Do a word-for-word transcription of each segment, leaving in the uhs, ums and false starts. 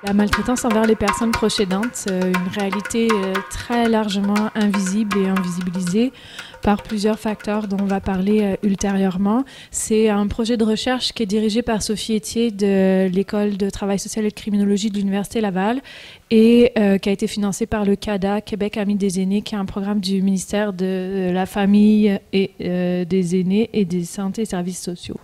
La maltraitance envers les personnes proches aidantes, euh, une réalité euh, très largement invisible et invisibilisée par plusieurs facteurs dont on va parler euh, ultérieurement. C'est un projet de recherche qui est dirigé par Sophie Etier de l'École de travail social et de criminologie de l'Université Laval et euh, qui a été financé par le CADA, Québec Amis des aînés, qui est un programme du ministère de la Famille et euh, des aînés et des santé et services sociaux.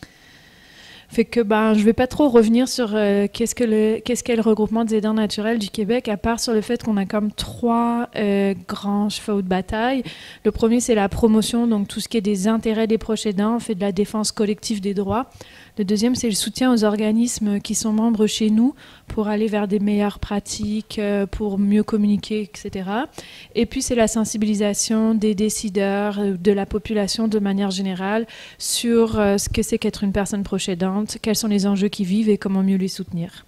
Fait que ben, je ne vais pas trop revenir sur euh, qu'est-ce que le, qu'est-ce qu'est le regroupement des aidants naturels du Québec, à part sur le fait qu'on a comme trois euh, grands chevaux de bataille. Le premier, c'est la promotion, donc tout ce qui est des intérêts des proches aidants, on fait de la défense collective des droits. Le deuxième, c'est le soutien aux organismes qui sont membres chez nous pour aller vers des meilleures pratiques, euh, pour mieux communiquer, et cetera. Et puis, c'est la sensibilisation des décideurs, euh, de la population de manière générale sur euh, ce que c'est qu'être une personne proche aidante, quels sont les enjeux qui vivent et comment mieux les soutenir.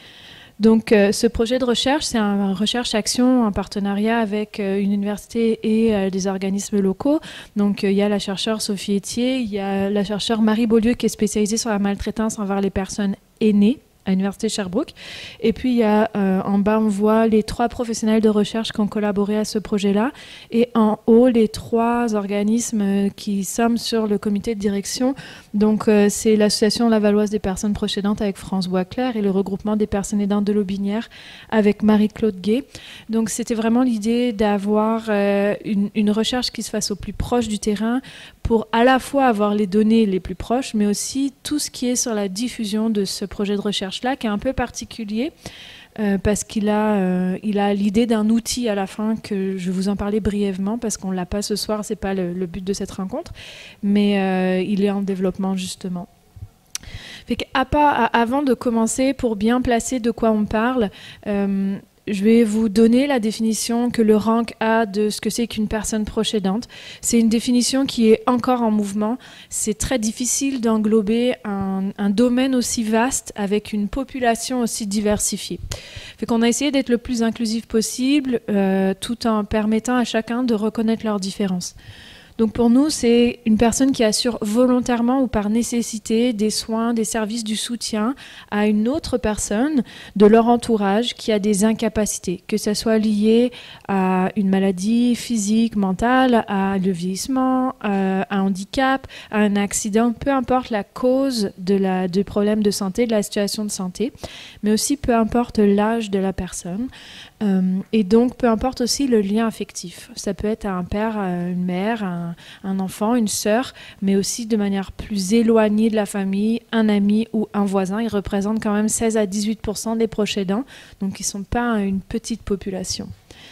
Donc, euh, ce projet de recherche, c'est un recherche-action en partenariat avec euh, une université et euh, des organismes locaux. Donc, euh, il y a la chercheure Sophie Etier, il y a la chercheure Marie Beaulieu qui est spécialisée sur la maltraitance envers les personnes aînées à l'Université Sherbrooke. Et puis, il y a, euh, en bas, on voit les trois professionnels de recherche qui ont collaboré à ce projet-là. Et en haut, les trois organismes qui somment sur le comité de direction. Donc, euh, c'est l'Association lavalloise des personnes proches aidantes avec France Boisclair et le regroupement des personnes aidantes de l'Aubinière avec Marie-Claude Gay. Donc, c'était vraiment l'idée d'avoir euh, une, une recherche qui se fasse au plus proche du terrain pour à la fois avoir les données les plus proches, mais aussi tout ce qui est sur la diffusion de ce projet de recherche-là, qui est un peu particulier, euh, parce qu'il a, euh, il a l'idée d'un outil à la fin, que je vais vous en parler brièvement, parce qu'on ne l'a pas ce soir, ce n'est pas le, le but de cette rencontre, mais euh, il est en développement justement. Fait qu'à part, avant de commencer, pour bien placer de quoi on parle, euh, je vais vous donner la définition que le rank a de ce que c'est qu'une personne proche aidante. C'est une définition qui est encore en mouvement. C'est très difficile d'englober un, un domaine aussi vaste avec une population aussi diversifiée. Fait qu'on a essayé d'être le plus inclusif possible, euh, tout en permettant à chacun de reconnaître leurs différences. Donc pour nous, c'est une personne qui assure volontairement ou par nécessité des soins, des services, du soutien à une autre personne de leur entourage qui a des incapacités, que ce soit lié à une maladie physique, mentale, à le vieillissement, à un handicap, à un accident, peu importe la cause de la, du problème de santé, de la situation de santé, mais aussi peu importe l'âge de la personne. Euh, et donc, peu importe aussi le lien affectif. Ça peut être un père, une mère, un, un enfant, une sœur, mais aussi de manière plus éloignée de la famille, un ami ou un voisin. Ils représentent quand même seize à dix-huit pour cent des proches aidants, donc ils ne sont pas une petite population.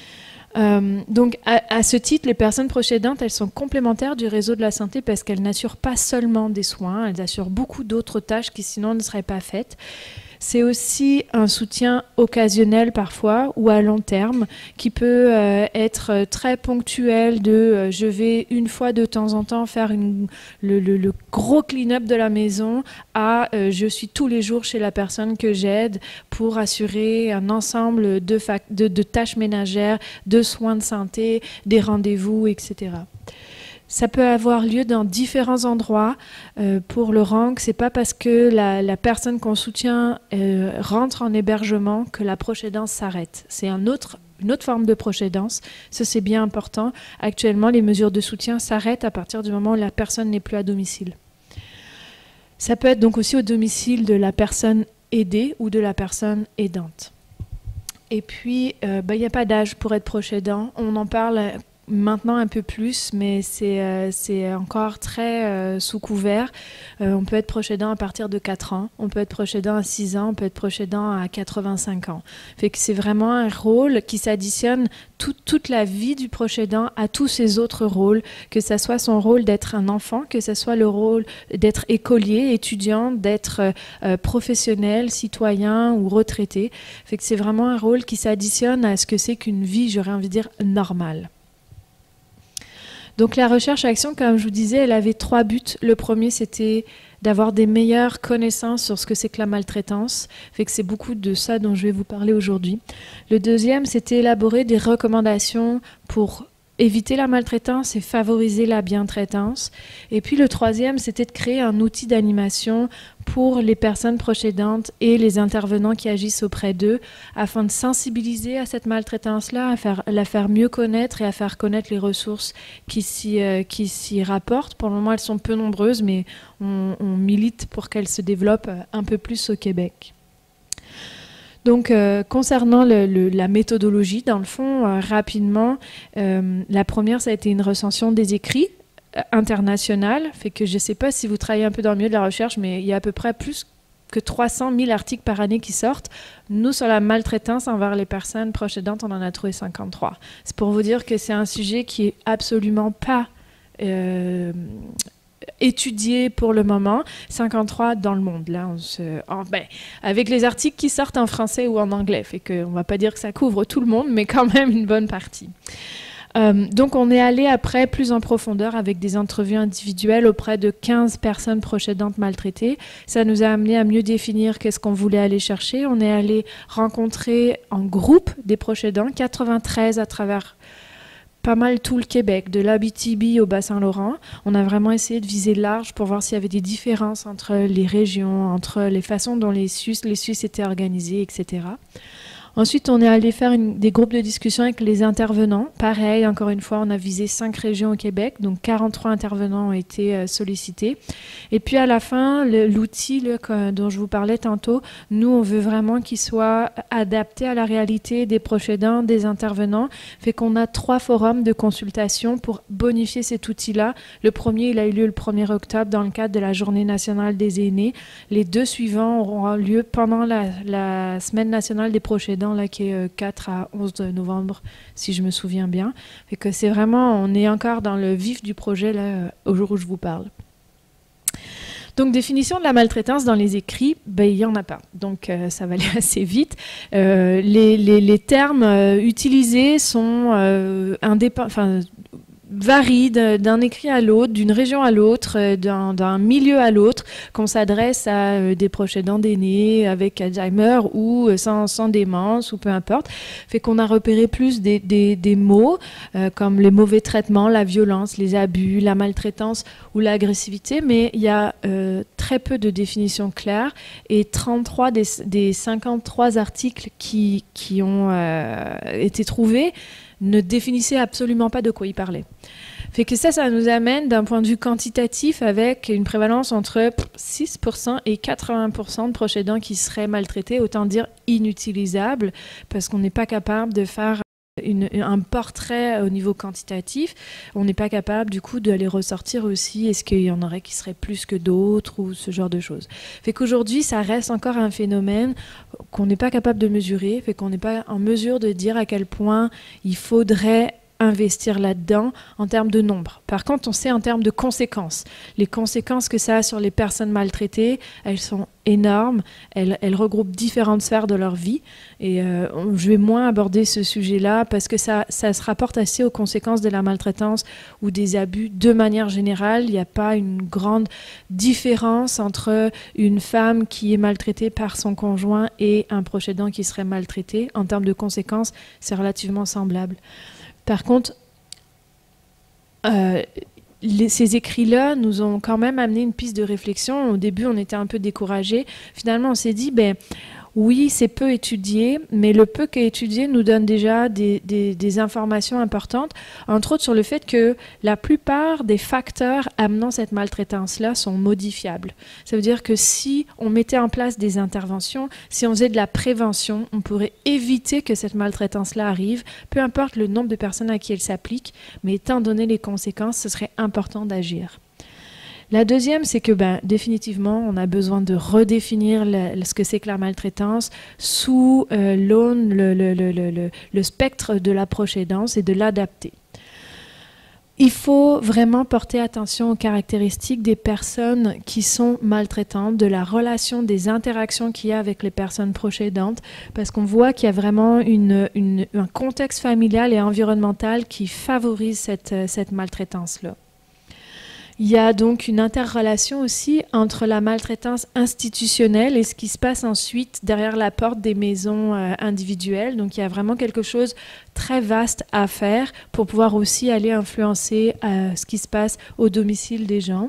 Euh, donc, à, à ce titre, les personnes proches aidantes, elles sont complémentaires du réseau de la santé parce qu'elles n'assurent pas seulement des soins, elles assurent beaucoup d'autres tâches qui sinon ne seraient pas faites. C'est aussi un soutien occasionnel parfois ou à long terme qui peut euh, être très ponctuel de euh, je vais une fois de temps en temps faire une, le, le, le gros clean-up de la maison à euh, je suis tous les jours chez la personne que j'aide pour assurer un ensemble de, de, de tâches ménagères, de soins de santé, des rendez-vous, et cetera. Ça peut avoir lieu dans différents endroits. Euh, pour le rank, c'est pas parce que la, la personne qu'on soutient euh, rentre en hébergement que la proche aidance s'arrête. C'est un autre, une autre forme de proche aidance. Ça, c'est bien important. Actuellement, les mesures de soutien s'arrêtent à partir du moment où la personne n'est plus à domicile. Ça peut être donc aussi au domicile de la personne aidée ou de la personne aidante. Et puis, euh, ben, y a pas d'âge pour être proche aidant. On en parle maintenant un peu plus, mais c'est euh, c'est encore très euh, sous couvert. Euh, on peut être proche aidant à partir de quatre ans, on peut être proche aidant à six ans, on peut être proche aidant à quatre-vingt-cinq ans. Fait que c'est vraiment un rôle qui s'additionne tout, toute la vie du proche aidant à tous ses autres rôles, que ce soit son rôle d'être un enfant, que ce soit le rôle d'être écolier, étudiant, d'être euh, professionnel, citoyen ou retraité. Fait que c'est vraiment un rôle qui s'additionne à ce que c'est qu'une vie, j'aurais envie de dire, normale. Donc la recherche-action, comme je vous disais, elle avait trois buts. Le premier, c'était d'avoir des meilleures connaissances sur ce que c'est que la maltraitance. Fait que c'est beaucoup de ça dont je vais vous parler aujourd'hui. Le deuxième, c'était élaborer des recommandations pour éviter la maltraitance et favoriser la bientraitance. Et puis le troisième, c'était de créer un outil d'animation pour les personnes proches aidantes et les intervenants qui agissent auprès d'eux, afin de sensibiliser à cette maltraitance-là, à faire, la faire mieux connaître et à faire connaître les ressources qui s'y, euh, qui s'y rapportent. Pour le moment, elles sont peu nombreuses, mais on, on milite pour qu'elles se développent un peu plus au Québec. Donc, euh, concernant le, le, la méthodologie, dans le fond, euh, rapidement, euh, la première, ça a été une recension des écrits euh, internationale. Fait que je ne sais pas si vous travaillez un peu dans le milieu de la recherche, mais il y a à peu près plus que trois cent mille articles par année qui sortent. Nous, sur la maltraitance envers les personnes proches aidantes, on en a trouvé cinquante-trois. C'est pour vous dire que c'est un sujet qui est absolument pas Euh, étudié pour le moment, cinquante-trois dans le monde. Là, on se, oh, ben, avec les articles qui sortent en français ou en anglais, fait que on va pas dire que ça couvre tout le monde, mais quand même une bonne partie. Euh, donc, on est allé après plus en profondeur avec des entrevues individuelles auprès de quinze personnes proches aidantes maltraitées. Ça nous a amené à mieux définir qu'est-ce qu'on voulait aller chercher. On est allé rencontrer en groupe des proches aidants, quatre-vingt-treize à travers pas mal tout le Québec, de l'Abitibi au Bas-Saint-Laurent. On a vraiment essayé de viser large pour voir s'il y avait des différences entre les régions, entre les façons dont les Suisses, les Suisses étaient organisés, et cetera. Ensuite, on est allé faire une, des groupes de discussion avec les intervenants. Pareil, encore une fois, on a visé cinq régions au Québec, donc quarante-trois intervenants ont été euh, sollicités. Et puis à la fin, l'outil dont je vous parlais tantôt, nous, on veut vraiment qu'il soit adapté à la réalité des proches aidants, des intervenants. Fait qu'on a trois forums de consultation pour bonifier cet outil-là. Le premier, il a eu lieu le premier octobre dans le cadre de la Journée nationale des aînés. Les deux suivants auront lieu pendant la, la Semaine nationale des proches aidants, là, qui est quatre à onze novembre, si je me souviens bien. Et que c'est vraiment, on est encore dans le vif du projet, là, au jour où je vous parle. Donc, définition de la maltraitance dans les écrits, ben, il n'y en a pas. Donc, euh, ça va aller assez vite. Euh, les, les, les termes euh, utilisés sont euh, indépendants, enfin, varie d'un écrit à l'autre, d'une région à l'autre, d'un milieu à l'autre, qu'on s'adresse à euh, des proches aidants d'aînés avec Alzheimer ou euh, sans, sans démence ou peu importe. Fait qu'on a repéré plus des, des, des mots euh, comme les mauvais traitements, la violence, les abus, la maltraitance ou l'agressivité, mais il y a euh, très peu de définitions claires et trente-trois des, des cinquante-trois articles qui, qui ont euh, été trouvés ne définissait absolument pas de quoi il parlait. Fait que ça, ça nous amène d'un point de vue quantitatif avec une prévalence entre six pour cent et quatre-vingts pour cent de proches aidants qui seraient maltraités, autant dire inutilisables, parce qu'on n'est pas capable de faire Une, un portrait au niveau quantitatif. On n'est pas capable du coup de les ressortir aussi. Est-ce qu'il y en aurait qui seraient plus que d'autres ou ce genre de choses. Fait qu'aujourd'hui, ça reste encore un phénomène qu'on n'est pas capable de mesurer, fait qu'on n'est pas en mesure de dire à quel point il faudrait investir là-dedans en termes de nombre. Par contre, on sait en termes de conséquences. Les conséquences que ça a sur les personnes maltraitées, elles sont énormes. Elles, elles regroupent différentes sphères de leur vie. Et euh, je vais moins aborder ce sujet-là parce que ça, ça se rapporte assez aux conséquences de la maltraitance ou des abus de manière générale. Il n'y a pas une grande différence entre une femme qui est maltraitée par son conjoint et un proche aidant qui serait maltraité. En termes de conséquences, c'est relativement semblable. Par contre, euh, les, ces écrits-là nous ont quand même amené une piste de réflexion. Au début, on était un peu découragés. Finalement, on s'est dit, ben, oui, c'est peu étudié, mais le peu qu'est étudié nous donne déjà des, des, des informations importantes, entre autres sur le fait que la plupart des facteurs amenant cette maltraitance-là sont modifiables. Ça veut dire que si on mettait en place des interventions, si on faisait de la prévention, on pourrait éviter que cette maltraitance-là arrive, peu importe le nombre de personnes à qui elle s'applique, mais étant donné les conséquences, ce serait important d'agir. La deuxième, c'est que ben, définitivement, on a besoin de redéfinir le, ce que c'est que la maltraitance sous euh, l'aune, le, le, le, le, le spectre de la proche aidance et de l'adapter. Il faut vraiment porter attention aux caractéristiques des personnes qui sont maltraitantes, de la relation, des interactions qu'il y a avec les personnes proches aidantes, parce qu'on voit qu'il y a vraiment une, une, un contexte familial et environnemental qui favorise cette, cette maltraitance-là. Il y a donc une interrelation aussi entre la maltraitance institutionnelle et ce qui se passe ensuite derrière la porte des maisons euh, individuelles. Donc il y a vraiment quelque chose très vaste à faire pour pouvoir aussi aller influencer euh, ce qui se passe au domicile des gens.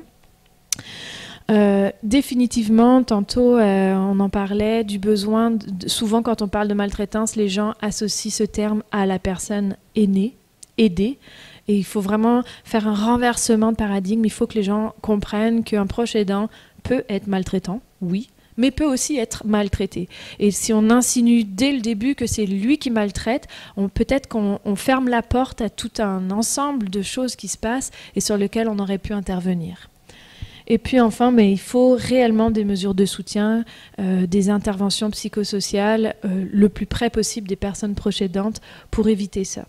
Euh, définitivement, tantôt euh, on en parlait du besoin, de, souvent quand on parle de maltraitance, les gens associent ce terme à la personne aînée, aidée. Et il faut vraiment faire un renversement de paradigme. Il faut que les gens comprennent qu'un proche aidant peut être maltraitant, oui, mais peut aussi être maltraité. Et si on insinue dès le début que c'est lui qui maltraite, on, peut-être qu'on on ferme la porte à tout un ensemble de choses qui se passent et sur lesquelles on aurait pu intervenir. Et puis enfin, mais il faut réellement des mesures de soutien, euh, des interventions psychosociales euh, le plus près possible des personnes proches aidantes pour éviter ça.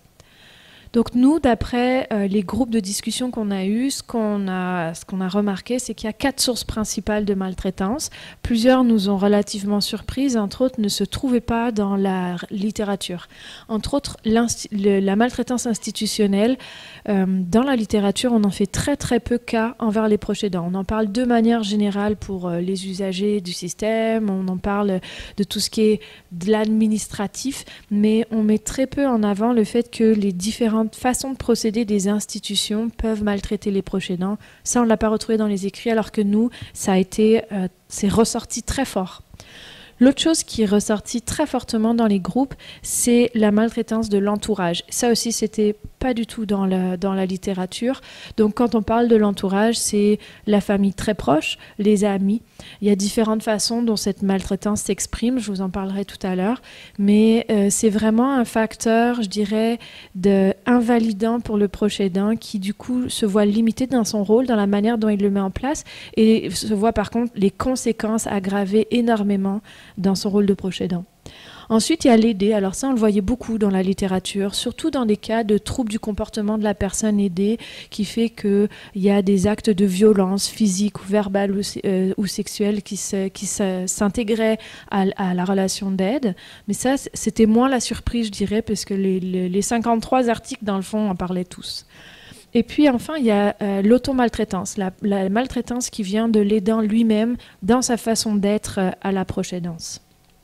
Donc nous, d'après euh, les groupes de discussion qu'on a eus, ce qu'on a, ce qu'on a remarqué, c'est qu'il y a quatre sources principales de maltraitance. Plusieurs nous ont relativement surprises, entre autres ne se trouvaient pas dans la littérature. Entre autres, le, la maltraitance institutionnelle, euh, dans la littérature, on en fait très très peu cas envers les proches aidants. On en parle de manière générale pour euh, les usagers du système, on en parle de tout ce qui est de l'administratif, mais on met très peu en avant le fait que les différents façons de procéder des institutions peuvent maltraiter les proches aidants. Ça, on ne l'a pas retrouvé dans les écrits, alors que nous, ça a été, euh, c'est ressorti très fort. L'autre chose qui est ressortie très fortement dans les groupes, c'est la maltraitance de l'entourage. Ça aussi, c'était pas du tout dans la, dans la littérature. Donc, quand on parle de l'entourage, c'est la famille très proche, les amis. Il y a différentes façons dont cette maltraitance s'exprime, je vous en parlerai tout à l'heure. Mais euh, c'est vraiment un facteur, je dirais, de invalidant pour le proche aidant qui, du coup, se voit limité dans son rôle, dans la manière dont il le met en place et se voit, par contre, les conséquences aggravées énormément dans son rôle de proche aidant. Ensuite, il y a l'aider. Alors ça, on le voyait beaucoup dans la littérature, surtout dans des cas de troubles du comportement de la personne aidée, qui fait qu'il y a des actes de violence physique ou verbale ou, euh, ou sexuelle qui, se, qui se, s'intégraient à, à la relation d'aide. Mais ça, c'était moins la surprise, je dirais, parce que les, les, les cinquante-trois articles, dans le fond, en parlaient tous. Et puis enfin, il y a euh, l'automaltraitance, la, la maltraitance qui vient de l'aidant lui-même dans sa façon d'être euh, à la proche aidance.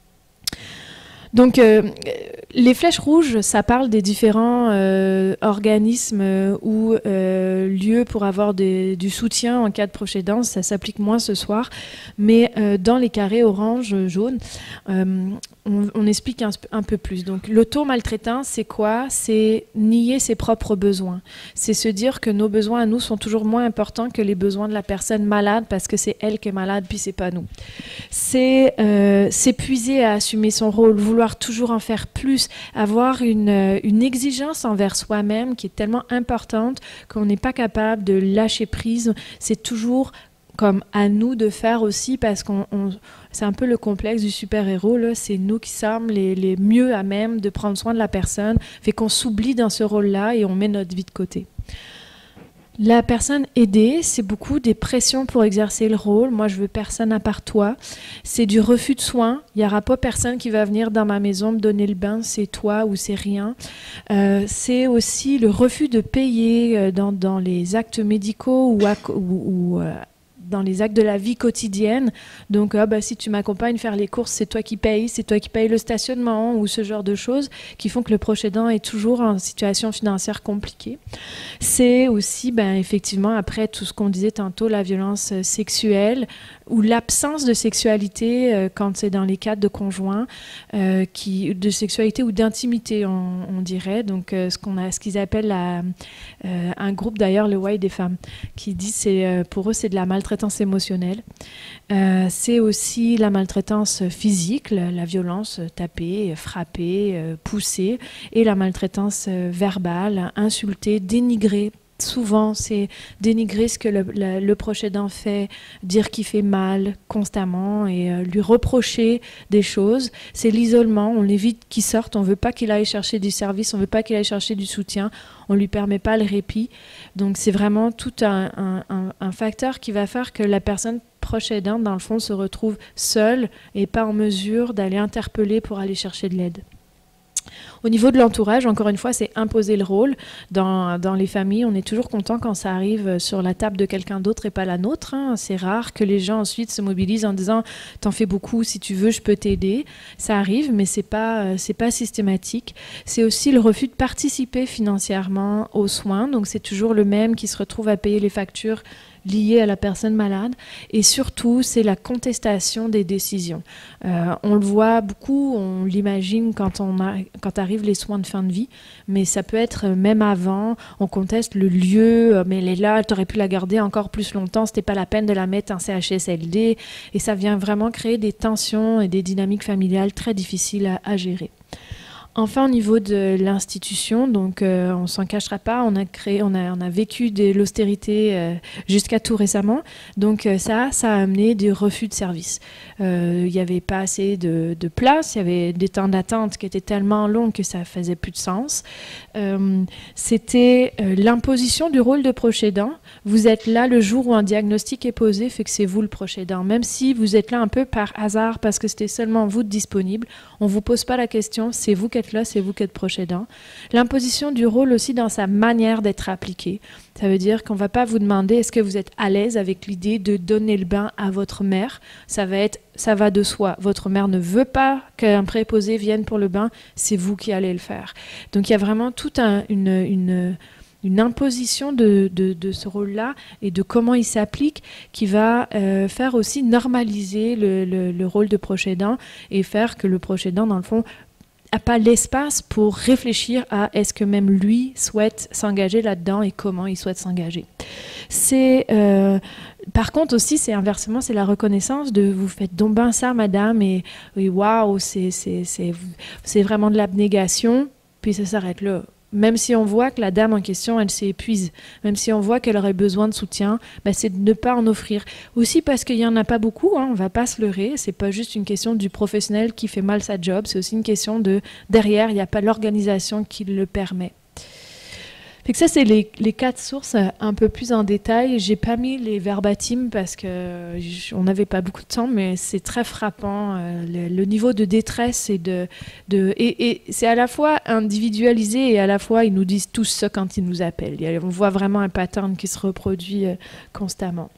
Donc, euh, les flèches rouges, ça parle des différents euh, organismes euh, ou euh, lieux pour avoir des, du soutien en cas de proche aidance. Ça s'applique moins ce soir. Mais euh, dans les carrés orange, jaune, euh, on, on explique un, un peu plus. Donc, l'auto-maltraitance, c'est quoi? C'est nier ses propres besoins. C'est se dire que nos besoins à nous sont toujours moins importants que les besoins de la personne malade parce que c'est elle qui est malade, puis c'est pas nous. C'est euh, s'épuiser à assumer son rôle, vouloir toujours en faire plus, avoir une, une exigence envers soi-même qui est tellement importante qu'on n'est pas capable de lâcher prise. C'est toujours comme à nous de faire aussi parce qu'on on, c'est un peu le complexe du super-héros, là. C'est nous qui sommes les, les mieux à même de prendre soin de la personne, fait qu'on s'oublie dans ce rôle-là et on met notre vie de côté. La personne aidée, c'est beaucoup des pressions pour exercer le rôle. Moi, je veux personne à part toi. C'est du refus de soins. Il n'y aura pas personne qui va venir dans ma maison me donner le bain, c'est toi ou c'est rien. Euh, c'est aussi le refus de payer dans, dans les actes médicaux ou, à, ou, ou euh, dans les actes de la vie quotidienne. Donc, ah, bah, si tu m'accompagnes faire les courses, c'est toi qui payes, c'est toi qui payes le stationnement ou ce genre de choses qui font que le proche aidant est toujours en situation financière compliquée. C'est aussi, ben, effectivement, après tout ce qu'on disait tantôt, la violence sexuelle ou l'absence de sexualité euh, quand c'est dans les cadres de conjoints, euh, qui, de sexualité ou d'intimité, on, on dirait. Donc, euh, ce qu'on a, ce qu'ils appellent la, euh, un groupe d'ailleurs, le Y des femmes, qui dit c'est euh, pour eux c'est de la maltraitance émotionnelle. Euh, c'est aussi la maltraitance physique, la, la violence, taper, frapper, euh, pousser, et la maltraitance euh, verbale, insulter, dénigrer. Souvent, c'est dénigrer ce que le, le, le proche aidant fait, dire qu'il fait mal constamment et euh, lui reprocher des choses. C'est l'isolement, on l'évite qu'il sorte, on ne veut pas qu'il aille chercher du service, on ne veut pas qu'il aille chercher du soutien, on ne lui permet pas le répit. Donc c'est vraiment tout un, un, un, un facteur qui va faire que la personne proche aidante, dans le fond, se retrouve seule et pas en mesure d'aller interpeller pour aller chercher de l'aide. Au niveau de l'entourage, encore une fois, c'est imposer le rôle. Dans, dans les familles, on est toujours content quand ça arrive sur la table de quelqu'un d'autre et pas la nôtre. Hein. C'est rare que les gens ensuite se mobilisent en disant « t'en fais beaucoup, si tu veux, je peux t'aider ». Ça arrive, mais c'est pas, c'est pas systématique. C'est aussi le refus de participer financièrement aux soins. Donc, c'est toujours le même qui se retrouve à payer les factures liées à la personne malade. Et surtout, c'est la contestation des décisions. Euh, on le voit beaucoup, on l'imagine quand, on a, quand arrivent les soins de fin de vie, mais ça peut être même avant, on conteste le lieu, mais elle est là, tu aurais pu la garder encore plus longtemps, c'était pas la peine de la mettre en C H S L D, et ça vient vraiment créer des tensions et des dynamiques familiales très difficiles à, à gérer. Enfin, au niveau de l'institution, donc euh, on s'en cachera pas, on a créé, on a, on a vécu de l'austérité euh, jusqu'à tout récemment. Donc euh, ça, ça a amené des refus de services. Euh, il n'y avait pas assez de, de place, il y avait des temps d'attente qui étaient tellement longs que ça faisait plus de sens. Euh, C'était euh, l'imposition du rôle de proche aidant. Vous êtes là le jour où un diagnostic est posé, fait que c'est vous le proche aidant. Même si vous êtes là un peu par hasard parce que c'était seulement vous de disponible, on ne vous pose pas la question, c'est vous qui êtes là, c'est vous qui êtes proche aidant. L'imposition du rôle aussi dans sa manière d'être appliquée. Ça veut dire qu'on ne va pas vous demander est-ce que vous êtes à l'aise avec l'idée de donner le bain à votre mère. Ça va être, ça va de soi. Votre mère ne veut pas qu'un préposé vienne pour le bain, c'est vous qui allez le faire. Donc il y a vraiment toute un, une, une, une imposition de, de, de ce rôle-là et de comment il s'applique qui va euh, faire aussi normaliser le, le, le rôle de proche aidant et faire que le proche aidant, dans le fond, n'a pas l'espace pour réfléchir à est-ce que même lui souhaite s'engager là-dedans et comment il souhaite s'engager. C'est, euh, par contre aussi, c'est inversement, c'est la reconnaissance de vous faites donc ben ça, madame, et waouh, c'est, c'est, c'est, c'est vraiment de l'abnégation, puis ça s'arrête là. Même si on voit que la dame en question, elle s'épuise, même si on voit qu'elle aurait besoin de soutien, ben c'est de ne pas en offrir. Aussi parce qu'il n'y en a pas beaucoup, hein, on ne va pas se leurrer, c'est pas juste une question du professionnel qui fait mal sa job, c'est aussi une question de derrière, il n'y a pas l'organisation qui le permet. Fait que ça, c'est les, les quatre sources un peu plus en détail. J'ai pas mis les verbatim parce qu'on n'avait pas beaucoup de temps, mais c'est très frappant. Euh, le, le niveau de détresse et de, de et, et c'est à la fois individualisé et à la fois ils nous disent tous ça quand ils nous appellent. Il y a, on voit vraiment un pattern qui se reproduit euh, constamment.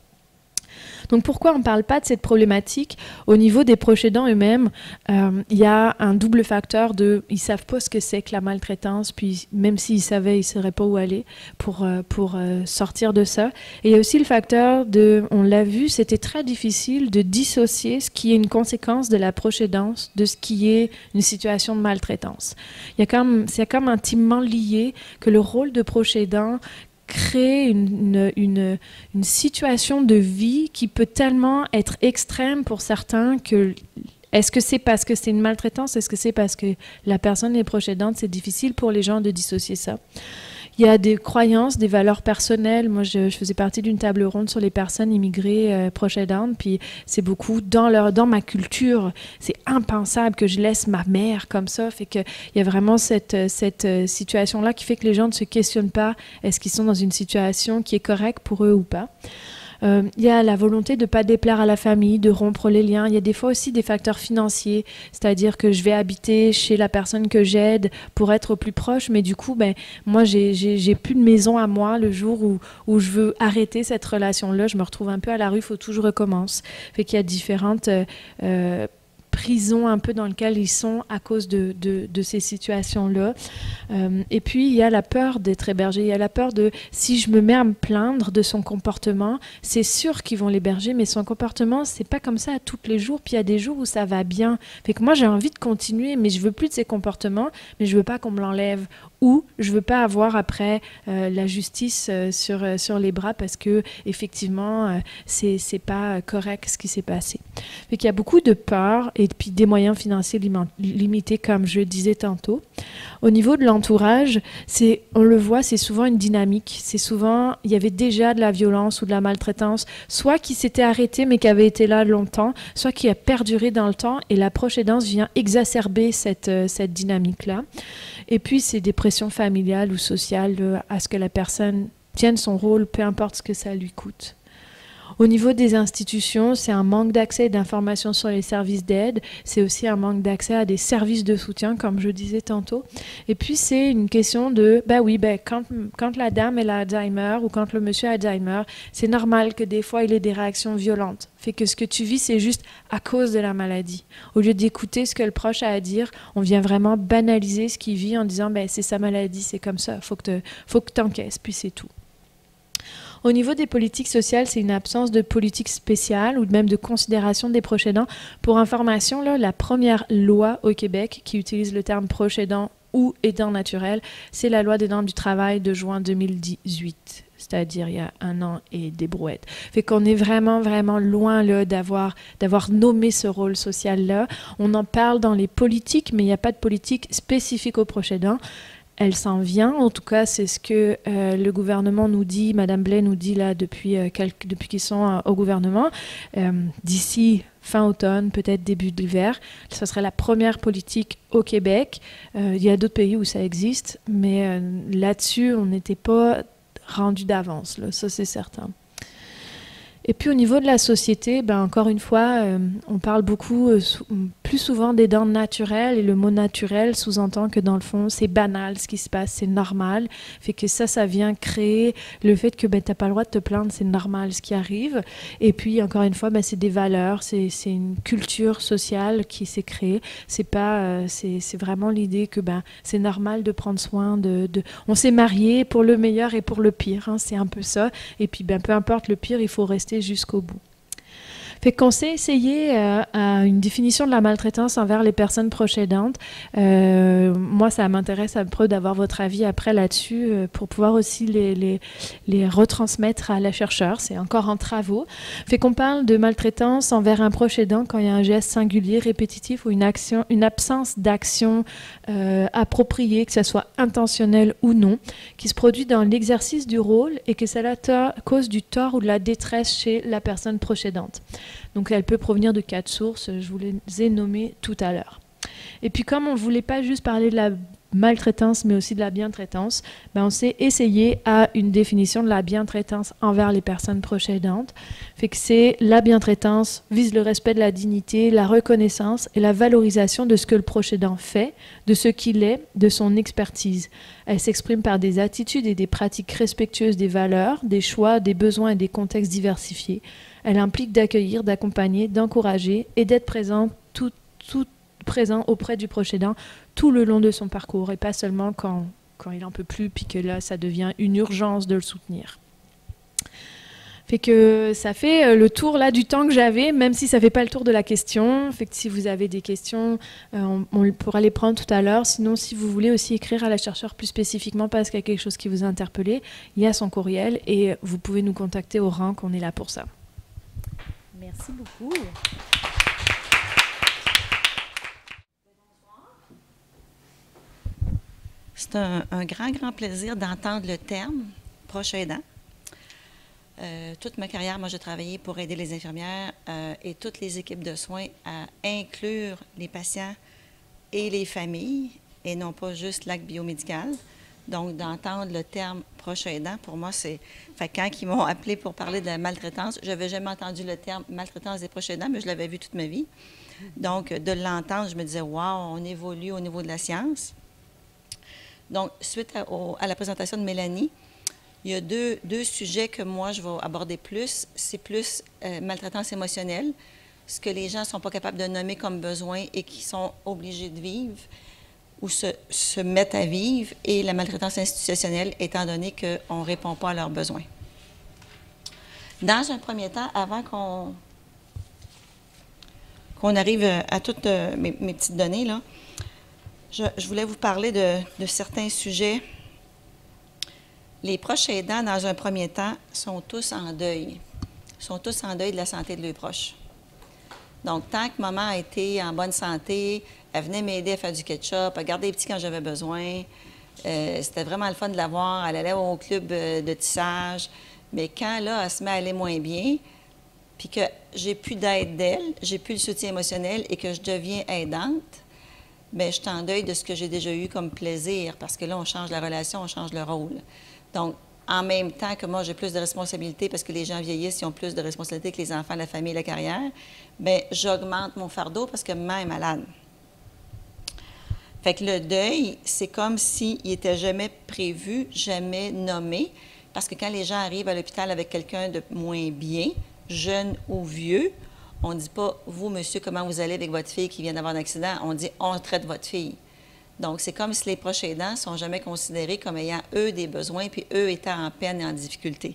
Donc pourquoi on ne parle pas de cette problématique au niveau des proches aidants eux-mêmes? Euh, il y a un double facteur de, ils ne savent pas ce que c'est que la maltraitance, puis même s'ils savaient, ils ne sauraient pas où aller pour, euh, pour euh, sortir de ça. Et il y a aussi le facteur de, on l'a vu, c'était très difficile de dissocier ce qui est une conséquence de la proche aidance de ce qui est une situation de maltraitance. Il y a comme, c'est comme intimement lié que le rôle de proche aidant créer une, une, une situation de vie qui peut tellement être extrême pour certains que est-ce que c'est parce que c'est une maltraitance? Est-ce que c'est parce que la personne est proche aidante? C'est difficile pour les gens de dissocier ça. Il y a des croyances, des valeurs personnelles. Moi, je, je faisais partie d'une table ronde sur les personnes immigrées euh, proches aidantes, puis c'est beaucoup dans, leur, dans ma culture. C'est impensable que je laisse ma mère comme ça. Fait qu'il y a vraiment cette, cette situation-là qui fait que les gens ne se questionnent pas est-ce qu'ils sont dans une situation qui est correcte pour eux ou pas. Euh, il y a la volonté de ne pas déplaire à la famille, de rompre les liens. Il y a des fois aussi des facteurs financiers, c'est-à-dire que je vais habiter chez la personne que j'aide pour être au plus proche, mais du coup, ben, moi, j'ai, j'ai, j'ai plus de maison à moi le jour où, où je veux arrêter cette relation-là. Je me retrouve un peu à la rue, il faut tout que je recommence. Fait qu'il y a différentes euh, euh, prison un peu dans lequel ils sont à cause de, de, de ces situations-là. Euh, et puis, il y a la peur d'être hébergé. Il y a la peur de, si je me mets à me plaindre de son comportement, c'est sûr qu'ils vont l'héberger, mais son comportement, c'est pas comme ça à tous les jours. Puis il y a des jours où ça va bien. Fait que moi, j'ai envie de continuer, mais je veux plus de ces comportements, mais je veux pas qu'on me l'enlève. Ou je veux pas avoir après euh, la justice euh, sur, euh, sur les bras parce que effectivement euh, c'est, c'est pas correct ce qui s'est passé. Fait qu'il y a beaucoup de peur et puis des moyens financiers lim- limités comme je le disais tantôt. Au niveau de l'entourage, c'est, on le voit, c'est souvent une dynamique. C'est souvent, il y avait déjà de la violence ou de la maltraitance, soit qui s'était arrêtée mais qui avait été là longtemps, soit qui a perduré dans le temps et la proche aidance vient exacerber cette, euh, cette dynamique-là. Et puis, c'est des pressions familiales ou sociales euh, à ce que la personne tienne son rôle, peu importe ce que ça lui coûte. Au niveau des institutions, c'est un manque d'accès et d'informations sur les services d'aide. C'est aussi un manque d'accès à des services de soutien, comme je disais tantôt. Et puis, c'est une question de, ben oui, ben, quand, quand la dame elle a Alzheimer ou quand le monsieur a Alzheimer, c'est normal que des fois, il ait des réactions violentes. Fait que ce que tu vis, c'est juste à cause de la maladie. Au lieu d'écouter ce que le proche a à dire, on vient vraiment banaliser ce qu'il vit en disant, ben, c'est sa maladie, c'est comme ça, faut que faut que t'encaisses, puis c'est tout. Au niveau des politiques sociales, c'est une absence de politique spéciale ou même de considération des proches aidants. Pour information, là, la première loi au Québec qui utilise le terme proche aidant ou aidant naturel, c'est la loi des normes du travail de juin deux mille dix-huit, c'est-à-dire il y a un an et des brouettes. Fait qu'on est vraiment, vraiment loin là, d'avoir, d'avoir nommé ce rôle social-là. On en parle dans les politiques, mais il n'y a pas de politique spécifique aux proches aidants. Elle s'en vient, en tout cas, c'est ce que euh, le gouvernement nous dit, Madame Blais nous dit là depuis, euh, quelques, depuis qu'ils sont euh, au gouvernement. Euh, d'ici fin automne, peut-être début d'hiver, ce serait la première politique au Québec. Euh, il y a d'autres pays où ça existe, mais euh, là-dessus, on n'était pas rendu d'avance, là, ça c'est certain. Et puis au niveau de la société, ben encore une fois, euh, on parle beaucoup, euh, sou plus souvent d'aidants naturels, et le mot naturel sous-entend que dans le fond, c'est banal ce qui se passe, c'est normal. Fait que ça, ça vient créer le fait que ben, tu n'as pas le droit de te plaindre, c'est normal ce qui arrive. Et puis encore une fois, ben, c'est des valeurs, c'est une culture sociale qui s'est créée. C'est pas, euh, c'est vraiment l'idée que ben, c'est normal de prendre soin de... de... On s'est marié pour le meilleur et pour le pire, hein, c'est un peu ça. Et puis ben, peu importe le pire, il faut rester jusqu'au bout. Fait qu'on s'est essayé euh, à une définition de la maltraitance envers les personnes proches aidantes. Euh, moi, ça m'intéresse un peu d'avoir votre avis après là-dessus euh, pour pouvoir aussi les, les, les retransmettre à la chercheure. C'est encore en travaux. Fait qu'on parle de maltraitance envers un proche aidant quand il y a un geste singulier, répétitif ou une action, une absence d'action euh, appropriée, que ce soit intentionnel ou non, qui se produit dans l'exercice du rôle et que cela cause du tort ou de la détresse chez la personne proche aidante. Donc elle peut provenir de quatre sources, je vous les ai nommées tout à l'heure. Et puis comme on ne voulait pas juste parler de la maltraitance, mais aussi de la bientraitance, ben on s'est essayé à une définition de la bientraitance envers les personnes proches aidantes. Fait que c'est la bientraitance vise le respect de la dignité, la reconnaissance et la valorisation de ce que le proche aidant fait, de ce qu'il est, de son expertise. Elle s'exprime par des attitudes et des pratiques respectueuses des valeurs, des choix, des besoins et des contextes diversifiés. Elle implique d'accueillir, d'accompagner, d'encourager et d'être présent, tout, tout présent auprès du proche aidant tout le long de son parcours et pas seulement quand, quand il n'en peut plus puis que là, ça devient une urgence de le soutenir. Fait que ça fait le tour là du temps que j'avais, même si ça ne fait pas le tour de la question. Fait que si vous avez des questions, euh, on, on pourra les prendre tout à l'heure. Sinon, si vous voulez aussi écrire à la chercheure plus spécifiquement parce qu'il y a quelque chose qui vous a interpellé, il y a son courriel et vous pouvez nous contacter au rang qu'on est là pour ça. Merci beaucoup. C'est un, un grand, grand plaisir d'entendre le terme proche aidant. Euh, toute ma carrière, moi, j'ai travaillé pour aider les infirmières euh, et toutes les équipes de soins à inclure les patients et les familles, et non pas juste l'acte biomédical. Donc, d'entendre le terme proche aidant, pour moi, c'est... Fait que quand ils m'ont appelé pour parler de la maltraitance, je n'avais jamais entendu le terme maltraitance des proches aidants, mais je l'avais vu toute ma vie. Donc, de l'entendre, je me disais, wow, on évolue au niveau de la science. Donc, suite à, au, à la présentation de Mélanie, il y a deux, deux sujets que moi, je vais aborder plus. C'est plus euh, maltraitance émotionnelle, ce que les gens ne sont pas capables de nommer comme besoin et qui sont obligés de vivre ou se, se mettent à vivre, et la maltraitance institutionnelle, étant donné qu'on ne répond pas à leurs besoins. Dans un premier temps, avant qu'on qu'on arrive à toutes euh, mes, mes petites données, là, je, je voulais vous parler de, de certains sujets. Les proches aidants, dans un premier temps, sont tous en deuil. sont tous en deuil de la santé de leurs proches. Donc, tant que maman a été en bonne santé, elle venait m'aider à faire du ketchup, à garder les petits quand j'avais besoin. Euh, C'était vraiment le fun de la voir. Elle allait au club de tissage. Mais quand, là, elle se met à aller moins bien, puis que j'ai plus d'aide d'elle, j'ai plus le soutien émotionnel et que je deviens aidante, bien, je suis en deuil de ce que j'ai déjà eu comme plaisir, parce que là, on change la relation, on change le rôle. Donc, en même temps que moi, j'ai plus de responsabilités parce que les gens vieillissent, ils ont plus de responsabilités que les enfants, la famille, la carrière, bien, j'augmente mon fardeau parce que maman est malade. Fait que le deuil, c'est comme s'il n'était jamais prévu, jamais nommé, parce que quand les gens arrivent à l'hôpital avec quelqu'un de moins bien, jeune ou vieux, on ne dit pas « Vous, monsieur, comment vous allez avec votre fille qui vient d'avoir un accident? » On dit « On traite votre fille. » Donc, c'est comme si les proches aidants ne sont jamais considérés comme ayant, eux, des besoins, puis eux étant en peine et en difficulté.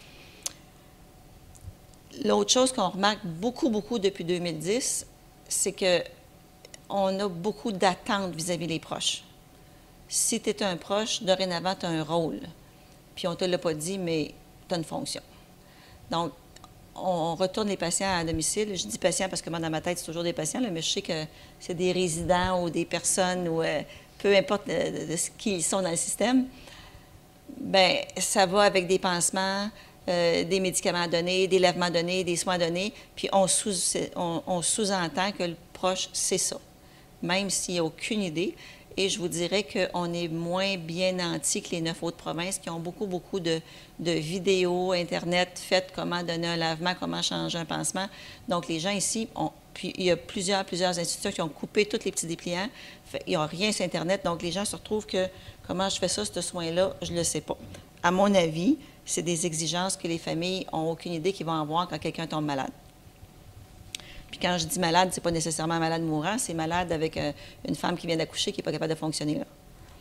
L'autre chose qu'on remarque beaucoup, beaucoup depuis deux mille dix, c'est que on a beaucoup d'attentes vis-à-vis des proches. Si tu es un proche, dorénavant, tu as un rôle. Puis on ne te l'a pas dit, mais tu as une fonction. Donc, on retourne les patients à domicile. Je dis patients parce que moi, dans ma tête, c'est toujours des patients, là, mais je sais que c'est des résidents ou des personnes, ou euh, peu importe de, de ce qu'ils sont dans le système. Bien, ça va avec des pansements, euh, des médicaments à donner, des lavements donnés, des soins donnés, puis on, sous, on, on sous-entend que le proche, c'est ça, même s'il n'y a aucune idée. Et je vous dirais qu'on est moins bien nantis que les neuf autres provinces qui ont beaucoup, beaucoup de, de vidéos, Internet, faites comment donner un lavement, comment changer un pansement. Donc, les gens ici, ont, puis il y a plusieurs, plusieurs institutions qui ont coupé tous les petits dépliants. Fait, ils n'ont rien sur Internet. Donc, les gens se retrouvent que comment je fais ça, ce soin-là, je ne le sais pas. À mon avis, c'est des exigences que les familles n'ont aucune idée qu'ils vont avoir quand quelqu'un tombe malade. Puis quand je dis malade, c'est pas nécessairement malade mourant, c'est malade avec euh, une femme qui vient d'accoucher qui n'est pas capable de fonctionner là.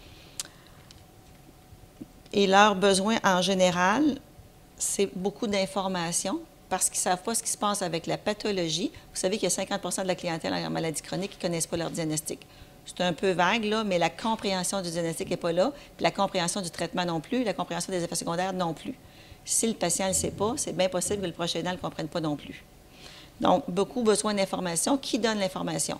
Et leurs besoins en général, c'est beaucoup d'informations parce qu'ils ne savent pas ce qui se passe avec la pathologie. Vous savez qu'il y a cinquante pour cent de la clientèle en maladie chronique qui ne connaissent pas leur diagnostic. C'est un peu vague, là, mais la compréhension du diagnostic n'est pas là, puis la compréhension du traitement non plus, la compréhension des effets secondaires non plus. Si le patient ne le sait pas, c'est bien possible que le proche aidant ne le comprenne pas non plus. Donc, beaucoup besoin d'information. Qui donne l'information?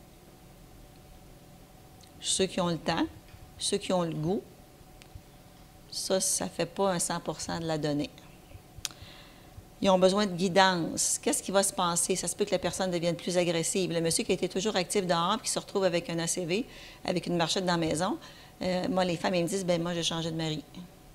Ceux qui ont le temps, ceux qui ont le goût. Ça, ça ne fait pas un cent pour cent de la donnée. Ils ont besoin de guidance. Qu'est-ce qui va se passer? Ça se peut que la personne devienne plus agressive. Le monsieur qui a été toujours actif dehors, puis qui se retrouve avec un A C V, avec une marchette dans la maison, euh, moi, les femmes, elles me disent, bien, moi, j'ai changé de mari.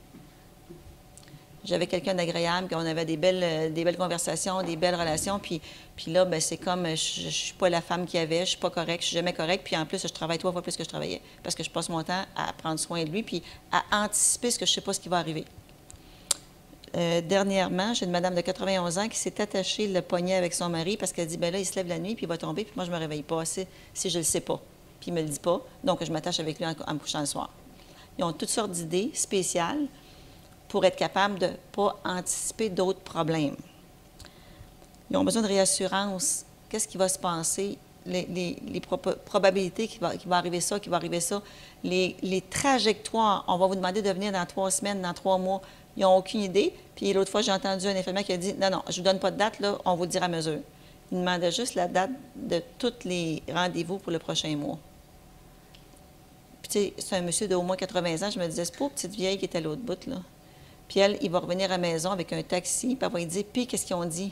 J'avais quelqu'un d'agréable, qu'on avait des belles, des belles conversations, des belles relations, puis, puis là, bien, c'est comme, je ne suis pas la femme qu'il y avait, je ne suis pas correcte, je ne suis jamais correcte, puis en plus, je travaille trois fois plus que je travaillais, parce que je passe mon temps à prendre soin de lui, puis à anticiper ce que je ne sais pas ce qui va arriver. Euh, dernièrement, j'ai une madame de quatre-vingt-onze ans qui s'est attachée le poignet avec son mari parce qu'elle dit, bien là, il se lève la nuit, puis il va tomber, puis moi, je ne me réveille pas si, si je ne le sais pas, puis il ne me le dit pas, donc je m'attache avec lui en, en me couchant le soir. Ils ont toutes sortes d'idées spéciales pour être capable de ne pas anticiper d'autres problèmes. Ils ont besoin de réassurance. Qu'est-ce qui va se passer? Les, les, les pro probabilités qu'il va, qu'il va arriver ça, qu'il va arriver ça. Les, les trajectoires. On va vous demander de venir dans trois semaines, dans trois mois. Ils n'ont aucune idée. Puis l'autre fois, j'ai entendu un infirmier qui a dit, non, non, je ne vous donne pas de date, là, on vous le dira à mesure. Il demandait juste la date de tous les rendez-vous pour le prochain mois. Puis tu sais, c'est un monsieur d'au moins quatre-vingts ans. Je me disais, c'est pas une petite vieille qui était à l'autre bout, là. Puis elle, il va revenir à la maison avec un taxi, puis elle va lui dire, puis qu'est-ce qu'ils ont dit?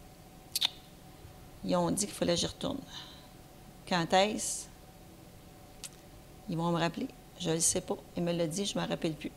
Ils ont dit qu'il fallait que j'y retourne. Quand est-ce? Ils vont me rappeler. Je ne le sais pas. Il me l'a dit, je ne me rappelle plus.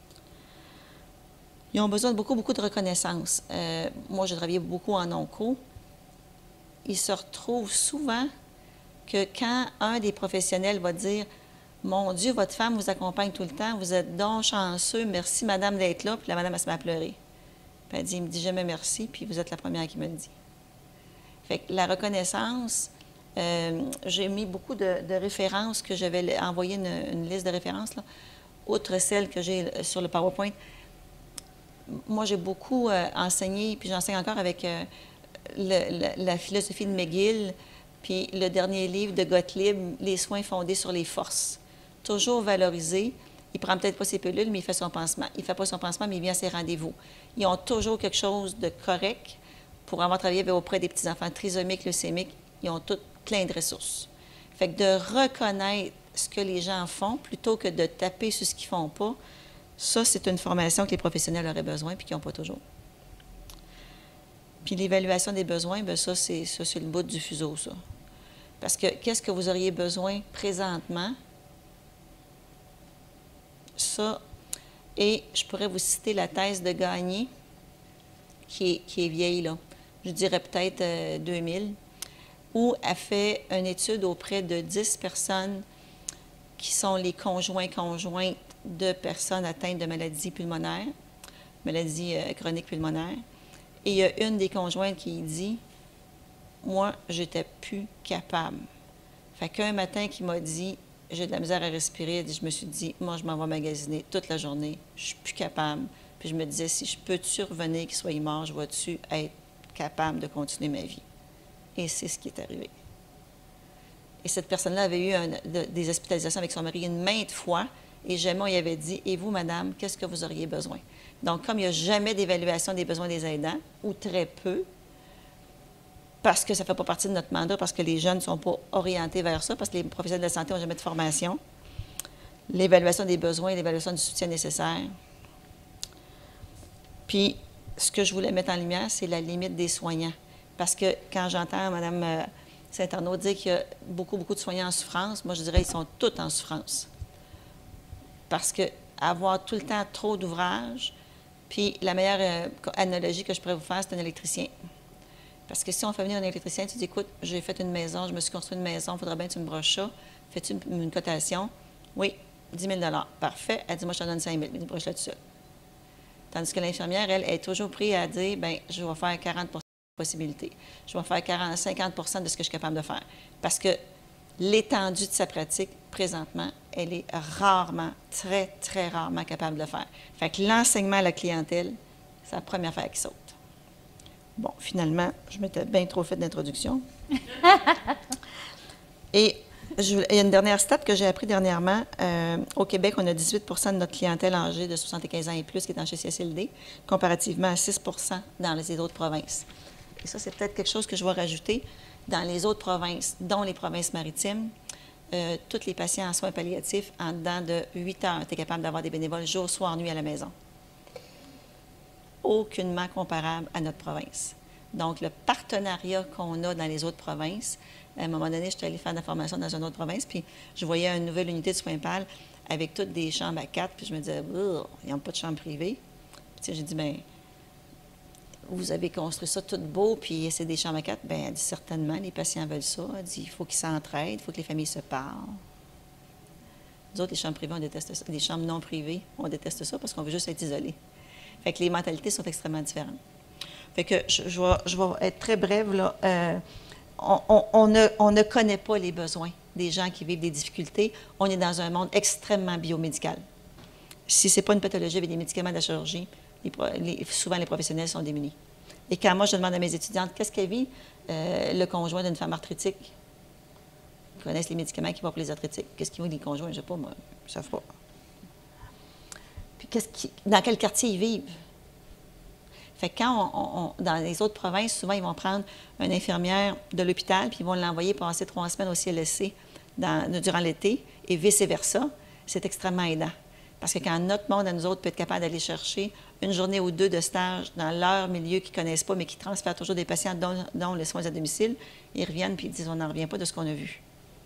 Ils ont besoin de beaucoup, beaucoup de reconnaissance. Euh, moi, j'ai travaillé beaucoup en onco. Ils se retrouvent souvent que quand un des professionnels va dire, mon Dieu, votre femme vous accompagne tout le temps, vous êtes donc chanceux, merci madame d'être là, puis la madame, elle se met à pleurer. Puis elle dit, il me dit jamais merci, puis vous êtes la première qui me le dit. Fait que la reconnaissance, euh, j'ai mis beaucoup de, de références que j'avais envoyé une, une liste de références, là, outre celles que j'ai sur le PowerPoint. Moi, j'ai beaucoup euh, enseigné, puis j'enseigne encore avec euh, le, le, la philosophie de McGill, puis le dernier livre de Gottlieb, Les soins fondés sur les forces. Toujours valorisé. Il ne prend peut-être pas ses pilules, mais il fait son pansement. Il ne fait pas son pansement, mais il vient à ses rendez-vous. Ils ont toujours quelque chose de correct. Pour avoir travaillé auprès des petits-enfants trisomiques, leucémiques, ils ont toutes plein de ressources. Fait que de reconnaître ce que les gens font, plutôt que de taper sur ce qu'ils ne font pas, ça, c'est une formation que les professionnels auraient besoin puis qu'ils n'ont pas toujours. Puis l'évaluation des besoins, bien ça, c'est ça, c'est le bout du fuseau, ça. Parce que qu'est-ce que vous auriez besoin présentement? Ça, Et je pourrais vous citer la thèse de Gagné, qui est, qui est vieille, là. Je dirais peut-être euh, deux mille, où elle fait une étude auprès de dix personnes qui sont les conjoints-conjointes de personnes atteintes de maladies pulmonaires, maladies euh, chroniques pulmonaires. Et il y a une des conjointes qui dit « Moi, j'étais plus capable. » Fait qu'un matin, qui m'a dit « J'ai de la misère à respirer », je me suis dit « Moi, je m'en vais magasiner toute la journée. Je suis plus capable. » Puis je me disais « Si je peux-tu revenir, qu'il soit mort, je vais-tu être capable de continuer ma vie? » Et c'est ce qui est arrivé. Et cette personne-là avait eu un, de, des hospitalisations avec son mari une maintes fois. Et jamais on y avait dit « Et vous, madame, qu'est-ce que vous auriez besoin? » Donc, comme il n'y a jamais d'évaluation des besoins des aidants, ou très peu, parce que ça ne fait pas partie de notre mandat, parce que les jeunes ne sont pas orientés vers ça, parce que les professionnels de la santé n'ont jamais de formation, l'évaluation des besoins, l'évaluation du soutien nécessaire. Puis, ce que je voulais mettre en lumière, c'est la limite des soignants. Parce que quand j'entends Mme Saint-Arnaud dire qu'il y a beaucoup, beaucoup de soignants en souffrance, moi, je dirais qu'ils sont tous en souffrance. Parce que avoir tout le temps trop d'ouvrages, puis la meilleure euh, analogie que je pourrais vous faire, c'est un électricien. Parce que si on fait venir un électricien, tu dis, écoute, j'ai fait une maison, je me suis construit une maison, il faudrait bien que tu me broches ça. Fais-tu une, une cotation? Oui, dix mille. Parfait. Elle dit, moi, je te donne cinq mille. Mais broche là-dessus. Tandis que l'infirmière, elle, est toujours prise à dire, bien, je vais faire quarante de possibilités. Je vais faire quarante, cinquante de ce que je suis capable de faire. Parce que l'étendue de sa pratique, présentement, elle est rarement, très, très rarement capable de le faire. Fait que l'enseignement à la clientèle, c'est la première affaire qui saute. Bon, finalement, je m'étais bien trop fait d'introduction. Et je, il y a une dernière stat que j'ai appris dernièrement. Euh, au Québec, on a dix-huit pour cent de notre clientèle âgée de soixante-quinze ans et plus qui est en C C L D, comparativement à six pour cent dans les autres provinces. Et ça, c'est peut-être quelque chose que je vais rajouter. Dans les autres provinces, dont les provinces maritimes, euh, tous les patients en soins palliatifs, en dedans de huit heures, tu es capable d'avoir des bénévoles jour, soir, nuit à la maison. Aucunement comparable à notre province. Donc, le partenariat qu'on a dans les autres provinces, à un moment donné, je suis allée faire de la formation dans une autre province, puis je voyais une nouvelle unité de soins pal avec toutes des chambres à quatre, puis je me disais, ils n'ont pas de chambre privée. Puis j'ai dit, bien, vous avez construit ça tout beau, puis c'est des chambres à quatre. Bien, elle dit, certainement, les patients veulent ça. Elle dit, il faut qu'ils s'entraident, il faut que les familles se parlent. Nous autres, les chambres privées, on déteste ça. Les chambres non privées, on déteste ça parce qu'on veut juste être isolé. Fait que les mentalités sont extrêmement différentes. Fait que je, je, vais, je vais être très brève, là. Euh, on, on, on, ne, on ne connaît pas les besoins des gens qui vivent des difficultés. On est dans un monde extrêmement biomédical. Si ce n'est pas une pathologie avec des médicaments de la chirurgie, les, les, souvent les professionnels sont démunis. Et quand moi, je demande à mes étudiantes, qu'est-ce qu'elle vit, euh, le conjoint d'une femme arthritique? Ils connaissent les médicaments qui vont pour les arthritiques. Qu'est-ce qu'ils vont les conjoints? Je ne sais pas, moi, ils ne savent pas. Puis qu'est-ce qui, dans quel quartier ils vivent? Fait que quand on, on, dans les autres provinces, souvent, ils vont prendre une infirmière de l'hôpital puis ils vont l'envoyer passer trois semaines au C L S C dans, durant l'été et vice-versa. C'est extrêmement aidant. Parce que quand notre monde, à nous autres, peut être capable d'aller chercher une journée ou deux de stage dans leur milieu qu'ils ne connaissent pas, mais qui transfèrent toujours des patients, dont, dont les soins à domicile, ils reviennent puis ils disent, on n'en revient pas de ce qu'on a vu.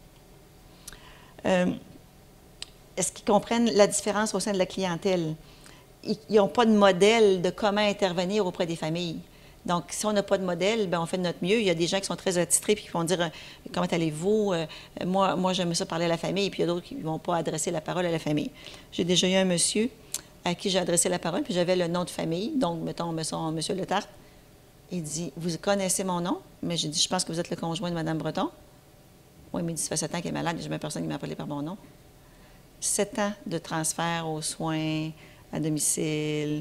Euh, est-ce qu'ils comprennent la différence au sein de la clientèle? Ils n'ont pas de modèle de comment intervenir auprès des familles. Donc, si on n'a pas de modèle, bien, on fait de notre mieux. Il y a des gens qui sont très attitrés et qui vont dire « Comment allez-vous? euh, Moi, moi j'aime ça parler à la famille. » Puis il y a d'autres qui ne vont pas adresser la parole à la famille. J'ai déjà eu un monsieur à qui j'ai adressé la parole, puis j'avais le nom de famille. Donc, mettons, mettons M. Letarte. Il dit « Vous connaissez mon nom? » Mais j'ai dit « Je pense que vous êtes le conjoint de Mme Breton. » Oui, mais il dit « Ça fait sept ans qu'elle est malade. Il n'y a jamais personne qui m'a appelé par mon nom. » Sept ans de transfert aux soins, à domicile.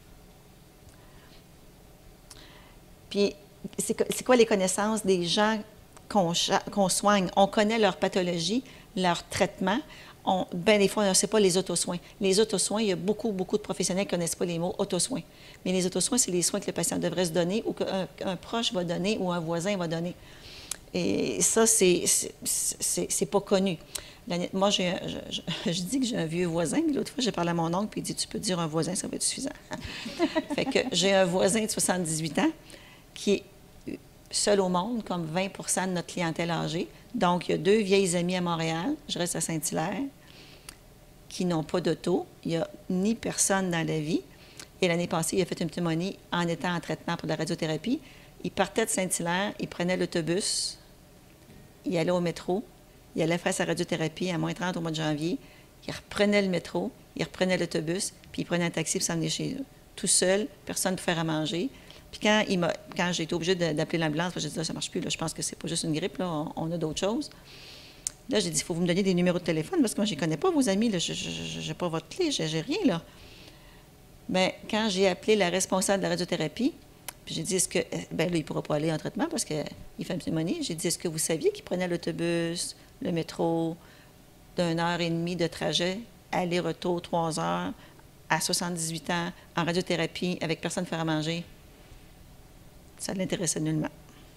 Puis, c'est quoi les connaissances des gens qu'on qu'on soigne? On connaît leur pathologie, leur traitement. On, bien des fois, on ne sait pas les autosoins. Les autosoins, il y a beaucoup, beaucoup de professionnels qui ne connaissent pas les mots autosoins. Mais les autosoins, c'est les soins que le patient devrait se donner ou qu'un un proche va donner ou un voisin va donner. Et ça, c'est pas connu. Moi, je, je, je dis que j'ai un vieux voisin, mais l'autre fois, j'ai parlé à mon oncle, puis il dit, tu peux dire un voisin, ça va être suffisant. Fait que j'ai un voisin de soixante-dix-huit ans qui est seul au monde, comme vingt pour cent de notre clientèle âgée. Donc, il y a deux vieilles amies à Montréal, je reste à Saint-Hilaire. qui n'ont pas d'auto. Il n'y a ni personne dans la vie. Et l'année passée, il a fait une pneumonie en étant en traitement pour la radiothérapie. Il partait de Saint-Hilaire, il prenait l'autobus, il allait au métro, il allait faire sa radiothérapie à moins trente au mois de janvier, il reprenait le métro, il reprenait l'autobus, puis il prenait un taxi pour s'emmener chez eux. Tout seul, personne pour faire à manger. Puis quand, il m'a, quand j'ai été obligée d'appeler l'ambulance, j'ai dit, là, ça ne marche plus, là, je pense que c'est pas juste une grippe, là, on, on a d'autres choses. Là, j'ai dit, il faut vous me donner des numéros de téléphone, parce que moi, je ne connais pas, vos amis, là, je n'ai pas votre clé, je n'ai rien, là. Bien, quand j'ai appelé la responsable de la radiothérapie, puis j'ai dit, est-ce que... Bien là, il ne pourra pas aller en traitement parce qu'il fait une pneumonie. J'ai dit, est-ce que vous saviez qu'il prenait l'autobus, le métro, d'une heure et demie de trajet, aller-retour, trois heures, à soixante-dix-huit ans, en radiothérapie, avec personne à faire à manger? Ça ne l'intéressait nullement.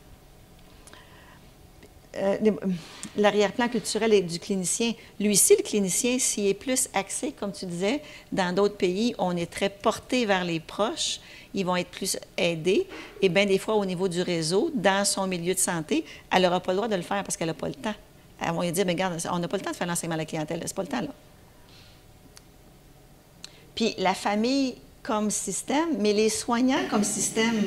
Euh, L'arrière-plan culturel du clinicien. Lui aussi, le clinicien, s'il est plus axé, comme tu disais, dans d'autres pays, on est très porté vers les proches, ils vont être plus aidés. Et bien des fois, au niveau du réseau, dans son milieu de santé, elle n'aura pas le droit de le faire parce qu'elle n'a pas le temps. Elles vont lui dire, mais regarde, on n'a pas le temps de faire l'enseignement à la clientèle, c'est pas le temps, là. Puis la famille comme système, mais les soignants comme système,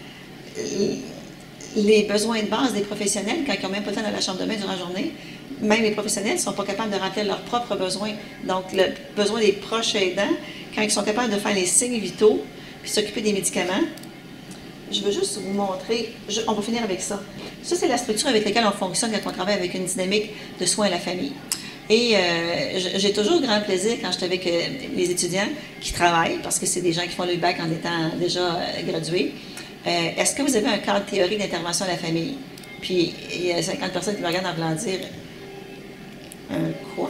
les besoins de base des professionnels, quand ils n'ont même pas le temps d'aller à la chambre de bain durant la journée, même les professionnels ne sont pas capables de remplir leurs propres besoins. Donc, le besoin des proches aidants, quand ils sont capables de faire les signes vitaux, puis s'occuper des médicaments, je veux juste vous montrer, je, on va finir avec ça. Ça, c'est la structure avec laquelle on fonctionne quand on travaille avec une dynamique de soins à la famille. Et euh, j'ai toujours grand plaisir quand je suis avec euh, les étudiants qui travaillent, parce que c'est des gens qui font le bac en étant déjà euh, gradués. Euh, Est-ce que vous avez un cadre théorique d'intervention à la famille? Puis, il y a cinquante personnes qui me regardent en voulant dire un quoi?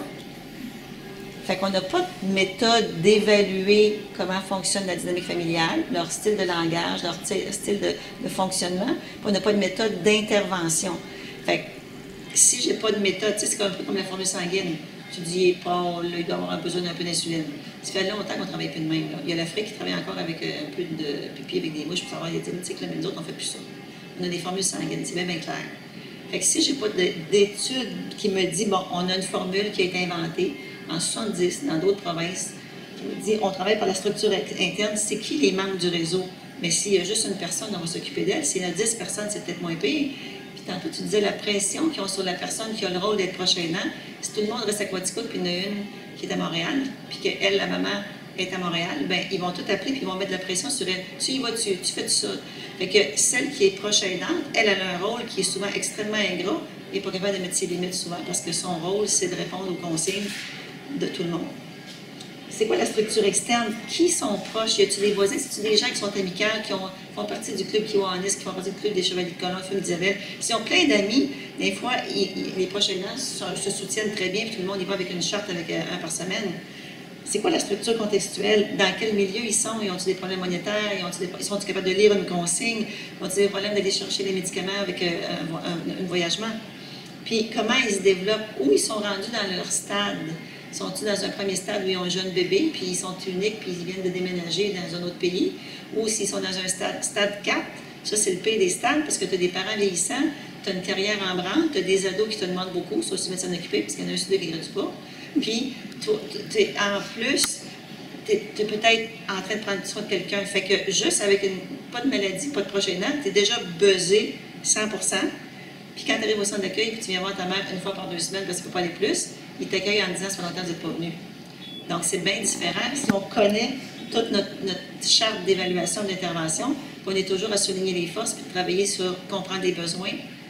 Fait qu'on n'a pas de méthode d'évaluer comment fonctionne la dynamique familiale, leur style de langage, leur style de, de fonctionnement. Puis on n'a pas de méthode d'intervention. Fait que si j'ai pas de méthode, tu sais, c'est un peu comme la formule sanguine. Tu dis, Paul, il doit avoir besoin d'un peu d'insuline. Ça fait longtemps qu'on ne travaille plus de même. Là. Il y a l'Afrique qui travaille encore avec euh, un peu de pipi avec des mouches pour savoir, il y a des cycles, mais nous autres, on ne fait plus ça. On a des formules sanguines, c'est bien, bien clair. Fait que si je n'ai pas d'études qui me dit, bon, on a une formule qui a été inventée en soixante-dix dans d'autres provinces, qui me dit, on travaille par la structure interne, c'est qui les membres du réseau? Mais s'il y a juste une personne, on va s'occuper d'elle. S'il y en a dix personnes, c'est peut-être moins pire. Tantôt, tu disais la pression qu'ils ont sur la personne qui a le rôle d'être proche aidant. Si tout le monde reste à Quaticook, puis il y en a une qui est à Montréal, puis qu'elle, la maman, est à Montréal, bien, ils vont tout appeler, puis ils vont mettre de la pression sur elle. Tu y vas-tu, tu fais tout ça. Fait que celle qui est proche aidante, elle, elle a un rôle qui est souvent extrêmement ingrat et pas capable de mettre ses limites souvent, parce que son rôle, c'est de répondre aux consignes de tout le monde. C'est quoi la structure externe? Qui sont proches? Y a-t-il des voisins? C'est-tu des gens qui sont amicales, qui ont, font partie du club Kiwanis, qui font partie du club des Chevaliers de Colomb, Feu d'Isabelle? S'ils ont plein d'amis, des fois, y, y, les proches aidants se soutiennent très bien, puis tout le monde y va avec une charte avec un par semaine. C'est quoi la structure contextuelle? Dans quel milieu ils sont? Ils ont-ils des problèmes monétaires? Ils, ont des, ils sont-ils capables de lire une consigne? Ont-ils des problèmes d'aller chercher des médicaments avec un, un, un, un voyagement? Puis comment ils se développent? Où ils sont rendus dans leur stade? Sont-ils dans un premier stade où ils ont un jeune bébé, puis ils sont uniques, puis ils viennent de déménager dans un autre pays? Ou s'ils sont dans un stade, stade quatre, ça c'est le pire des stades, parce que tu as des parents vieillissants, tu as une carrière en branle, tu as des ados qui te demandent beaucoup, sauf si tu veux s'en occuper, parce qu'il y en a un sur deux qui ne gratuit pas. Puis, t'es, en plus, tu es peut-être en train de prendre soin de quelqu'un. Fait que juste avec une, pas de maladie, pas de proche aidant, tu es déjà buzzé cent pour cent. Puis quand tu arrives au centre d'accueil, puis tu viens voir ta mère une fois par deux semaines, parce qu'il ne faut pas aller plus, ils t'accueillent en disant « ça fait longtemps que vous n'êtes pas venu ». Donc, c'est bien différent. Si on connaît toute notre, notre charte d'évaluation d'intervention, on est toujours à souligner les forces, puis travailler sur comprendre les besoins,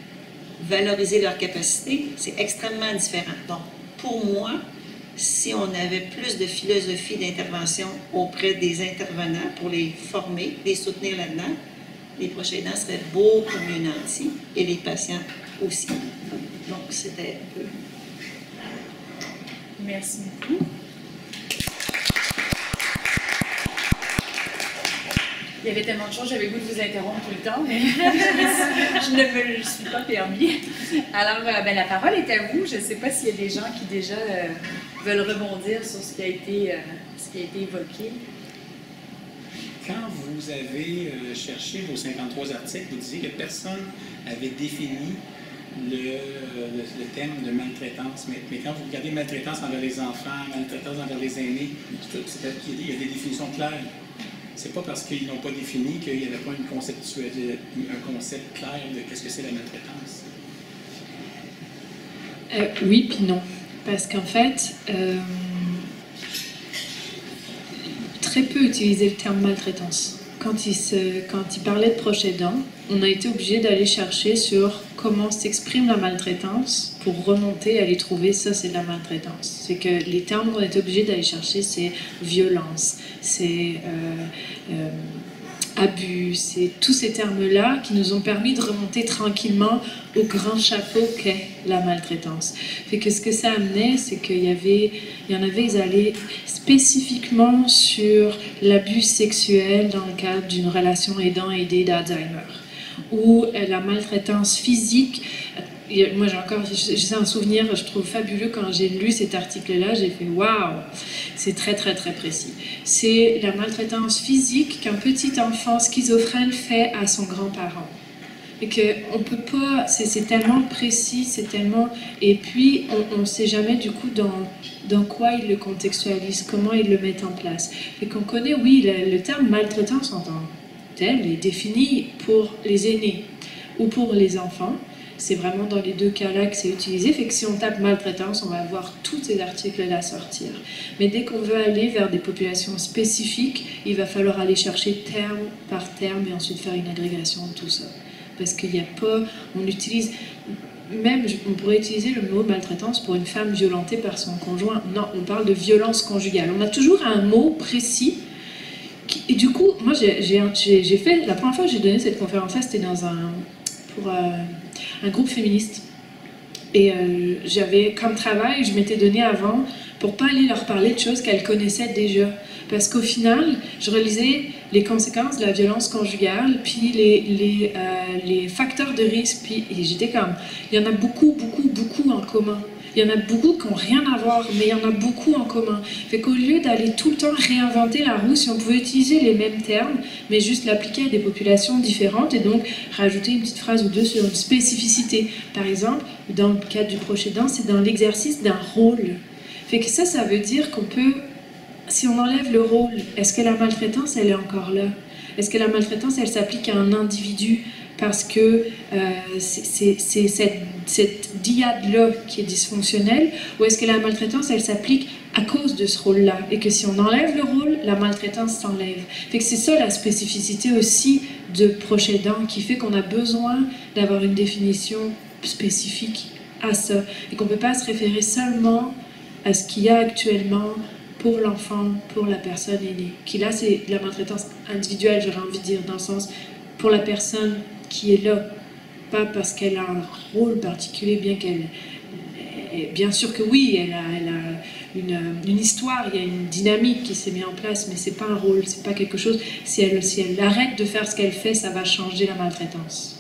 valoriser leurs capacités, c'est extrêmement différent. Donc, pour moi, si on avait plus de philosophie d'intervention auprès des intervenants pour les former, les soutenir là-dedans, les proches aidants seraient beaucoup mieux nantis et les patients aussi. Donc, c'était un peu... Merci beaucoup. Il y avait tellement de choses, j'avais le goût de vous interrompre tout le temps, mais je ne me le suis pas permis. Alors, euh, ben, la parole est à vous. Je ne sais pas s'il y a des gens qui déjà euh, veulent rebondir sur ce qui a été, euh, ce qui a été évoqué. Quand vous avez euh, cherché vos cinquante-trois articles, vous disiez que personne avait défini le, le, le thème de maltraitance, mais, mais quand vous regardez maltraitance envers les enfants, maltraitance envers les aînés, tout, c'est parce qu'il y a des définitions claires. C'est pas parce qu'ils n'ont pas défini qu'il n'y avait pas une conceptuelle, un concept clair de qu'est-ce que c'est la maltraitance. Euh, oui, puis non. Parce qu'en fait, euh, très peu utiliser le terme maltraitance. Quand il, se, quand il parlait de proche aidant, on a été obligé d'aller chercher sur comment s'exprime la maltraitance pour remonter, aller trouver ça, c'est de la maltraitance. C'est que les termes qu'on est obligé d'aller chercher, c'est violence, c'est euh, euh, abus, c'est tous ces termes-là qui nous ont permis de remonter tranquillement au grand chapeau qu'est la maltraitance. Fait que ce que ça amenait, c'est qu'il y avait, il y en avait, ils allaient spécifiquement sur l'abus sexuel dans le cadre d'une relation aidant-aidé d'Alzheimer, ou la maltraitance physique. Moi, j'ai encore, j'ai un souvenir, je trouve fabuleux quand j'ai lu cet article-là, j'ai fait waouh, c'est très très très précis. C'est la maltraitance physique qu'un petit enfant schizophrène fait à son grand-parent. Et qu'on peut pas, c'est tellement précis, c'est tellement. Et puis, on ne sait jamais du coup dans, dans quoi ils le contextualisent, comment ils le mettent en place. Et qu'on connaît, oui, le, le terme maltraitance en tant que tel est défini pour les aînés ou pour les enfants. C'est vraiment dans les deux cas-là que c'est utilisé. Fait que si on tape maltraitance, on va avoir tous ces articles-là sortir. Mais dès qu'on veut aller vers des populations spécifiques, il va falloir aller chercher terme par terme et ensuite faire une agrégation de tout ça. Parce qu'il n'y a pas, on utilise, même on pourrait utiliser le mot maltraitance pour une femme violentée par son conjoint. Non, on parle de violence conjugale. On a toujours un mot précis. Qui, et du coup, moi j'ai fait, la première fois que j'ai donné cette conférence-là, c'était dans un, pour euh, un groupe féministe. Et euh, j'avais comme travail, je m'étais donné avant, pour pas aller leur parler de choses qu'elles connaissaient déjà. Parce qu'au final, je relisais les conséquences de la violence conjugale, puis les, les, euh, les facteurs de risque, puis j'étais comme, il y en a beaucoup, beaucoup, beaucoup en commun. Il y en a beaucoup qui n'ont rien à voir, mais il y en a beaucoup en commun. Fait qu'au lieu d'aller tout le temps réinventer la roue, si on pouvait utiliser les mêmes termes, mais juste l'appliquer à des populations différentes, et donc rajouter une petite phrase ou deux sur une spécificité. Par exemple, dans le cadre du proche aidant, c'est dans l'exercice d'un rôle. Fait que ça, ça veut dire qu'on peut... Si on enlève le rôle, est-ce que la maltraitance, elle est encore là? Est-ce que la maltraitance, elle s'applique à un individu parce que euh, c'est cette, cette dyade-là qui est dysfonctionnelle? Ou est-ce que la maltraitance, elle s'applique à cause de ce rôle-là? Et que si on enlève le rôle, la maltraitance s'enlève. Fait que c'est ça la spécificité aussi de proche aidant qui fait qu'on a besoin d'avoir une définition spécifique à ça. Et qu'on ne peut pas se référer seulement à ce qu'il y a actuellement pour l'enfant, pour la personne aînée. Qui là, c'est la maltraitance individuelle, j'aurais envie de dire, dans le sens pour la personne qui est là, pas parce qu'elle a un rôle particulier, bien qu'elle... Bien sûr que oui, elle a, elle a une, une histoire, il y a une dynamique qui s'est mise en place, mais c'est pas un rôle, c'est pas quelque chose... Si elle, si elle arrête de faire ce qu'elle fait, ça va changer la maltraitance.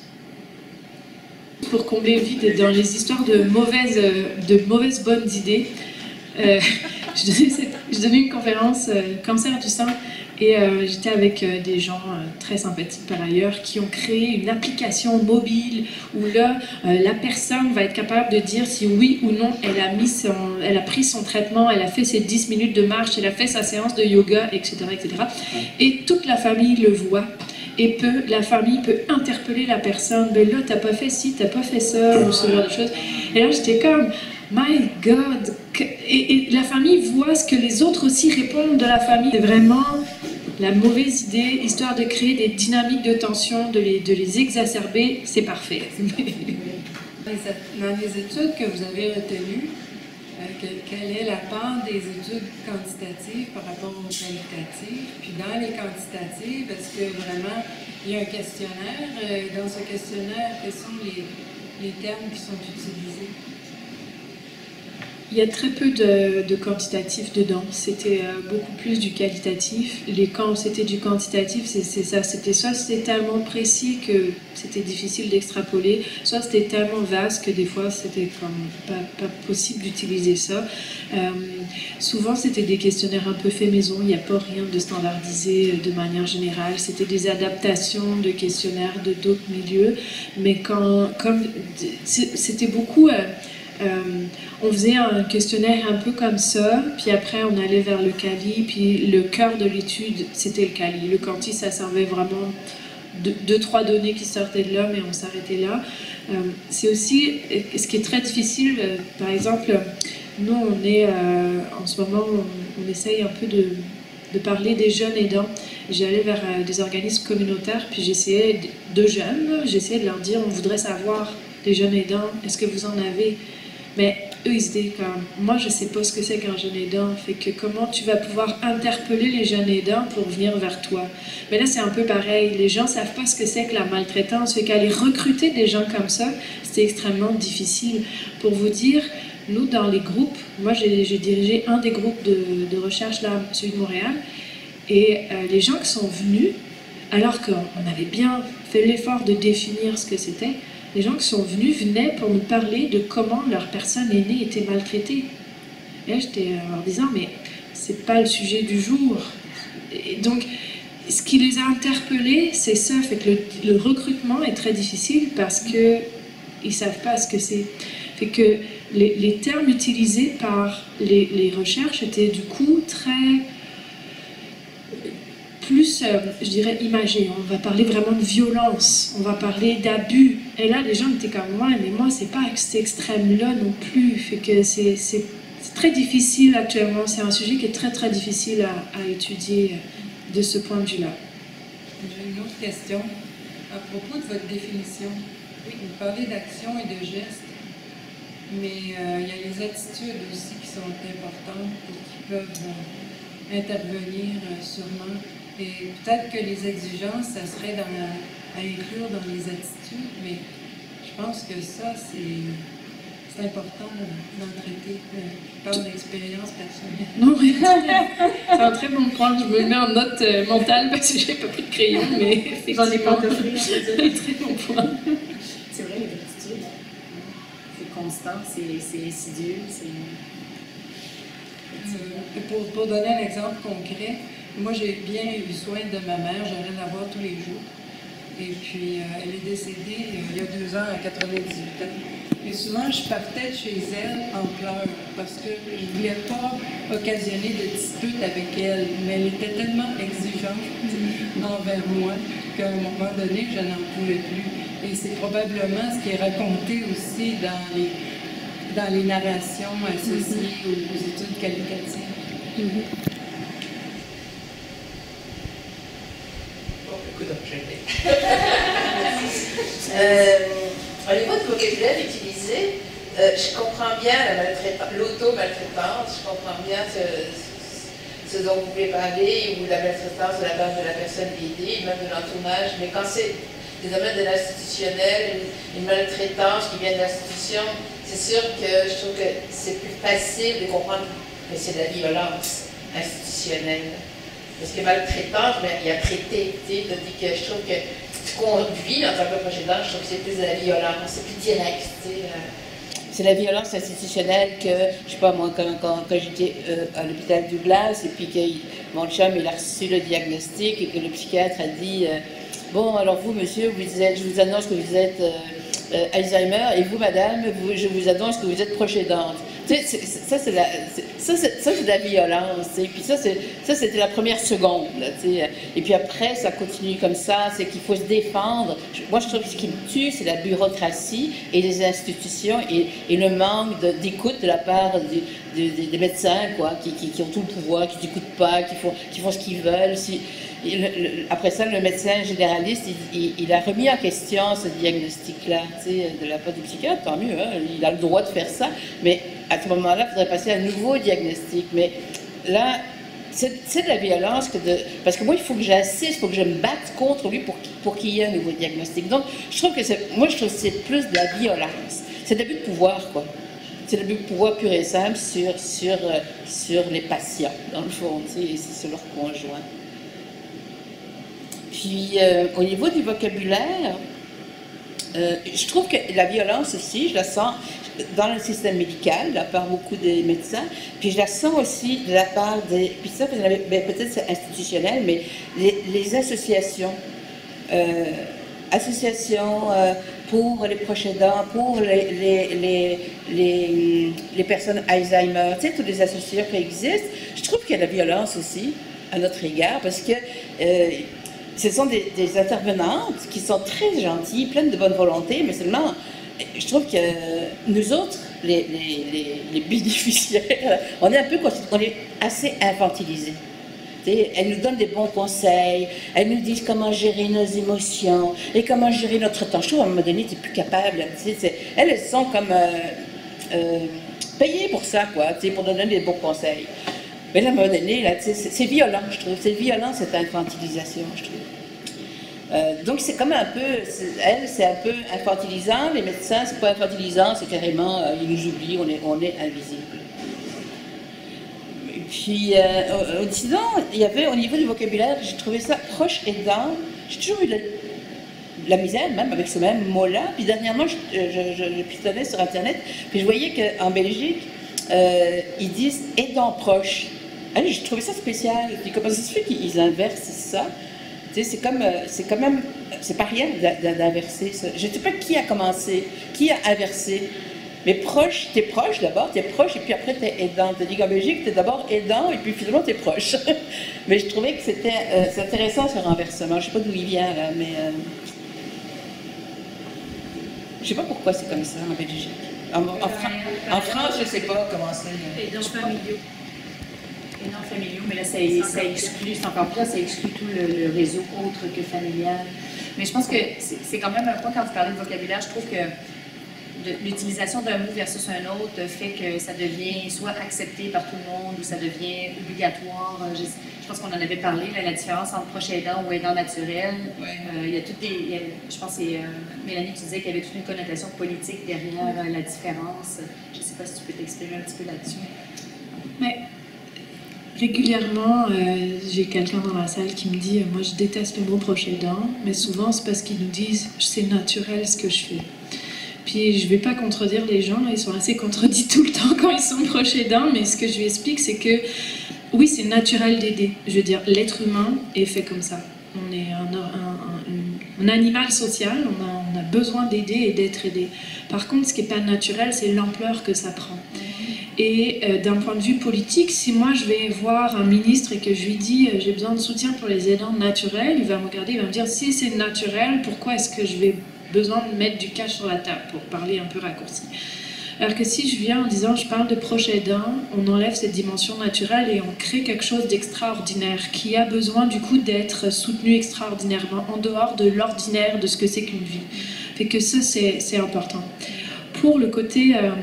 Pour combler le vide dans les histoires de mauvaises, de mauvaises bonnes idées, euh, je, donnais cette, je donnais une conférence euh, cancer du sein et euh, j'étais avec euh, des gens euh, très sympathiques par ailleurs qui ont créé une application mobile où là euh, la personne va être capable de dire si oui ou non elle a, mis son, elle a pris son traitement, elle a fait ses dix minutes de marche, elle a fait sa séance de yoga, et cetera, et cetera. Et toute la famille le voit. Et peut, la famille peut interpeller la personne, ben là t'as pas fait ci, t'as pas fait ça, ou ce genre de choses. Et là j'étais comme, my God, et, et la famille voit ce que les autres aussi répondent de la famille. C'est vraiment la mauvaise idée, histoire de créer des dynamiques de tension, de les, de les exacerber, c'est parfait. Dans les études que vous avez retenues, euh, que, quelle est la part des études quantitatives par rapport aux qualitatives? Puis dans les quantitatives, est-ce que vraiment il y a un questionnaire? Euh, dans ce questionnaire, quels sont les, les termes qui sont utilisés? Il y a très peu de, de quantitatif dedans, c'était euh, beaucoup plus du qualitatif. Les, quand c'était du quantitatif, c'est ça, c'était soit c'était tellement précis que c'était difficile d'extrapoler, soit c'était tellement vaste que des fois c'était comme pas, pas possible d'utiliser ça. Euh, souvent c'était des questionnaires un peu faits maison, il n'y a pas rien de standardisé de manière générale, c'était des adaptations de questionnaires de d'autres milieux, mais quand, comme c'était beaucoup... Euh, Euh, on faisait un questionnaire un peu comme ça, puis après on allait vers le quali, puis le cœur de l'étude c'était le quali. Le quanti, ça servait vraiment de deux, trois données qui sortaient de là, mais on s'arrêtait là. Euh, c'est aussi, ce qui est très difficile, euh, par exemple, nous on est, euh, en ce moment, on, on essaye un peu de, de parler des jeunes aidants. J'allais vers euh, des organismes communautaires, puis j'essayais de jeunes, j'essayais de leur dire, on voudrait savoir des jeunes aidants, est-ce que vous en avez? Mais eux, ils se disent comme, moi, je ne sais pas ce que c'est qu'un jeune aidant. Fait que comment tu vas pouvoir interpeller les jeunes aidants pour venir vers toi? Mais là, c'est un peu pareil. Les gens ne savent pas ce que c'est que la maltraitance. Fait qu'aller recruter des gens comme ça, c'est extrêmement difficile. Pour vous dire, nous, dans les groupes, moi, j'ai dirigé un des groupes de, de recherche, là, celui de Montréal, et euh, les gens qui sont venus, alors qu'on avait bien fait l'effort de définir ce que c'était, les gens qui sont venus venaient pour nous parler de comment leur personne aînée était maltraitée. Et là, j'étais en leur disant, mais c'est pas le sujet du jour. Et donc, ce qui les a interpellés, c'est ça. Fait que le, le recrutement est très difficile parce que ils savent pas ce que c'est. Fait que les, les termes utilisés par les, les recherches étaient du coup très... plus, euh, je dirais, imagé. On va parler vraiment de violence, on va parler d'abus. Et là, les gens étaient comme moi, mais moi, c'est pas cet extrême-là non plus. Fait que c'est très difficile actuellement. C'est un sujet qui est très, très difficile à, à étudier de ce point de vue-là. J'ai une autre question. À propos de votre définition, oui, vous parlez d'action et de gestes, mais euh, il y a les attitudes aussi qui sont importantes et qui peuvent euh, intervenir euh, sûrement. Et peut-être que les exigences, ça serait dans la, à inclure dans les attitudes, mais je pense que ça, c'est important d'en traiter. Je parle d'expérience personnelle. Non, c'est un très bon point. Je me le mets en note euh, mentale parce que j'ai pas pris de crayon, mais j'en ai pas d'offrir. Très bon point. C'est vrai, les attitudes. C'est constant, c'est insidieux. Euh, pour, pour donner un exemple concret, moi, j'ai bien eu soin de ma mère, j'allais la voir tous les jours. Et puis, euh, elle est décédée euh, il y a deux ans, à quatre-vingt-dix-huit ans. Et souvent, je partais de chez elle en pleurs parce que je ne voulais pas occasionner de disputes avec elle. Mais elle était tellement exigeante envers moi qu'à un moment donné, je n'en pouvais plus. Et c'est probablement ce qui est raconté aussi dans les, dans les narrations associées aux, aux études qualitatives. Mm-hmm. euh, au niveau du vocabulaire utilisé, euh, je comprends bien l'auto-maltraitance, je comprends bien ce, ce dont vous voulez parler, ou la maltraitance de la part de la personne aidée, même de l'entourage, mais quand c'est des domaines de l'institutionnel, une, une maltraitance qui vient de l'institution, c'est sûr que je trouve que c'est plus facile de comprendre que c'est de la violence institutionnelle. Parce que maltraitance, ben, il y a traité, tu sais, tandis que je trouve que ce qu'on vit dans un peu précédent, je trouve que c'est plus de la violence, c'est plus direct, tu sais. Euh. C'est la violence institutionnelle que, je sais pas moi, quand, quand, quand j'étais euh, à l'hôpital Douglas, et puis que mon chum, il a reçu le diagnostic, et que le psychiatre a dit, euh, bon, alors vous, monsieur, vous êtes, je vous annonce que vous êtes euh, euh, Alzheimer, et vous, madame, vous, je vous annonce que vous êtes proche aidante. Tu sais, ça, c'est de, de la violence. Et puis ça, c'était la première seconde. Là, et puis après, ça continue comme ça. C'est qu'il faut se défendre. Moi, je trouve que ce qui me tue, c'est la bureaucratie et les institutions et, et le manque d'écoute de, de la part du, du, des médecins, quoi, qui, qui, qui ont tout le pouvoir, qui n'écoutent pas, qui font, qui font ce qu'ils veulent. Si, le, le, après ça, le médecin généraliste, il, il, il a remis en question ce diagnostic-là, de la part du psychiatre. Tant mieux, hein, il a le droit de faire ça. Mais à ce moment-là, il faudrait passer à un nouveau diagnostic. Mais là, c'est de la violence que de... Parce que moi, il faut que j'assiste, il faut que je me batte contre lui pour, pour qu'il y ait un nouveau diagnostic. Donc, je trouve que c'est... Moi, je trouve que c'est plus de la violence. C'est de l'abus de pouvoir, quoi. c'est le pouvoir pur et simple sur, sur, sur les patients, dans le fond, et sur leur conjoint. Puis, euh, au niveau du vocabulaire, euh, je trouve que la violence aussi, je la sens dans le système médical, de la part beaucoup des médecins, puis je la sens aussi de la part des... Puis ça, peut-être c'est institutionnel, mais les, les associations, euh, associations euh, pour les proches aidants, pour les, les, les, les, les personnes Alzheimer, tu sais, toutes les associations qui existent, je trouve qu'il y a de la violence aussi à notre égard, parce que euh, ce sont des, des intervenantes qui sont très gentilles, pleines de bonne volonté, mais seulement... Je trouve que nous autres, les, les, les, les bénéficiaires, on est un peu, on est assez infantilisés. T'sais, elles nous donnent des bons conseils, elles nous disent comment gérer nos émotions et comment gérer notre temps. Je trouve qu'à un moment donné, tu n'es plus capable. Elles, elles sont comme euh, euh, payées pour ça, quoi, pour donner des bons conseils. Mais là, à un moment donné, c'est violent, je trouve. C'est violent, cette infantilisation, je trouve. Euh, donc c'est comme un peu, elle c'est un peu infantilisant, les médecins c'est pas infantilisant, c'est carrément, euh, ils nous oublient, on est, on est invisible. Et puis, euh, sinon, il y avait au niveau du vocabulaire, j'ai trouvé ça proche aidant, j'ai toujours eu de la, de la misère même avec ce même mot-là, puis dernièrement je, je, je, je pitonnais sur internet, puis je voyais qu'en Belgique, euh, ils disent aidant proche. Allez, j'ai trouvé ça spécial, puis comment ça se fait qu'ils inversent ça? C'est comme, c'est quand même, c'est pas rien d'inverser ça. Je ne sais pas qui a commencé, qui a inversé. Mais proche, t'es proche d'abord, t'es proche et puis après t'es aidant. T'as dit qu'en Belgique, t'es d'abord aidant et puis finalement t'es proche. Mais je trouvais que c'était euh, intéressant ce renversement. Je sais pas d'où il vient là, mais euh, je sais pas pourquoi c'est comme ça en Belgique. En, en, Fra en France, je sais pas comment c'est. Aidants familiaux. Aidants familiaux, mais là ça, ça exclut, c'est encore plus, ça exclut tout le, le réseau autre que familial. Mais je pense que c'est quand même un point quand vous parlez de vocabulaire, je trouve que l'utilisation d'un mot versus un autre fait que ça devient soit accepté par tout le monde ou ça devient obligatoire. Je, je pense qu'on en avait parlé, là, la différence entre proche aidant ou aidant naturel. Ouais. Euh, il y a toutes des, il y a, je pense que c'est euh, Mélanie qui disait qu'il y avait toute une connotation politique derrière euh, la différence. Je ne sais pas si tu peux t'exprimer un petit peu là-dessus. Mais régulièrement, euh, j'ai quelqu'un dans la salle qui me dit euh, « Moi, je déteste le mot proche aidant », mais souvent c'est parce qu'ils nous disent « C'est naturel ce que je fais ». Puis je ne vais pas contredire les gens, ils sont assez contredits tout le temps quand ils sont proches aidants, mais ce que je lui explique, c'est que oui, c'est naturel d'aider. Je veux dire, l'être humain est fait comme ça. On est un, un, un, un animal social, on a, on a besoin d'aider et d'être aidé. Par contre, ce qui n'est pas naturel, c'est l'ampleur que ça prend. Et euh, d'un point de vue politique, si moi je vais voir un ministre et que je lui dis euh, j'ai besoin de soutien pour les aidants naturels, il va me regarder, il va me dire si c'est naturel, pourquoi est-ce que je vais besoin de mettre du cash sur la table, pour parler un peu raccourci. Alors que si je viens en disant je parle de proche aidant, on enlève cette dimension naturelle et on crée quelque chose d'extraordinaire qui a besoin du coup d'être soutenu extraordinairement en dehors de l'ordinaire de ce que c'est qu'une vie. Fait que ça c'est important. Pour le côté, euh,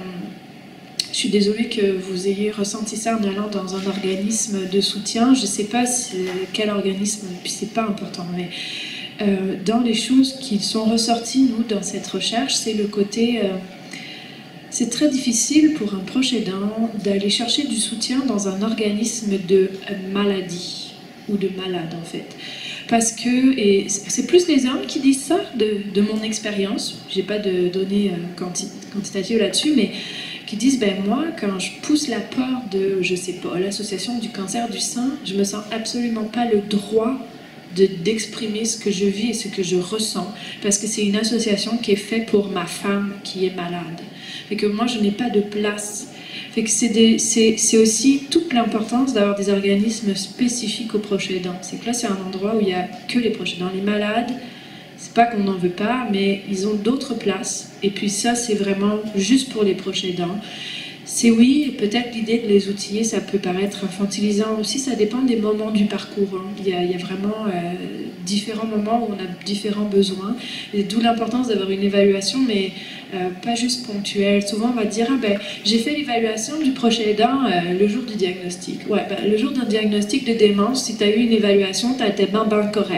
je suis désolée que vous ayez ressenti ça en allant dans un organisme de soutien. Je ne sais pas si, quel organisme, puis c'est pas important, mais Euh, dans les choses qui sont ressorties, nous, dans cette recherche, c'est le côté... Euh, c'est très difficile pour un proche aidant d'aller chercher du soutien dans un organisme de maladie, ou de malade, en fait. Parce que, et c'est plus les hommes qui disent ça, de, de mon expérience, j'ai pas de données euh, quanti quantitatives là-dessus, mais qui disent, ben moi, quand je pousse la porte de, je sais pas, l'association du cancer du sein, je me sens absolument pas le droit d'exprimer ce que je vis et ce que je ressens, parce que c'est une association qui est faite pour ma femme qui est malade. Et que moi, je n'ai pas de place. Fait que c'est aussi toute l'importance d'avoir des organismes spécifiques aux proches aidants. C'est que là, c'est un endroit où il n'y a que les proches aidants. Les malades, c'est pas qu'on n'en veut pas, mais ils ont d'autres places. Et puis ça, c'est vraiment juste pour les proches aidants. C'est oui, peut-être l'idée de les outiller, ça peut paraître infantilisant aussi, ça dépend des moments du parcours. Hein. Il, y a, il y a vraiment euh, différents moments où on a différents besoins, et d'où l'importance d'avoir une évaluation, mais euh, pas juste ponctuelle. Souvent on va dire, ah, ben, j'ai fait l'évaluation du proche aidant euh, le jour du diagnostic. Ouais, ben, le jour d'un diagnostic de démence, si tu as eu une évaluation, tu as été ben, ben correct.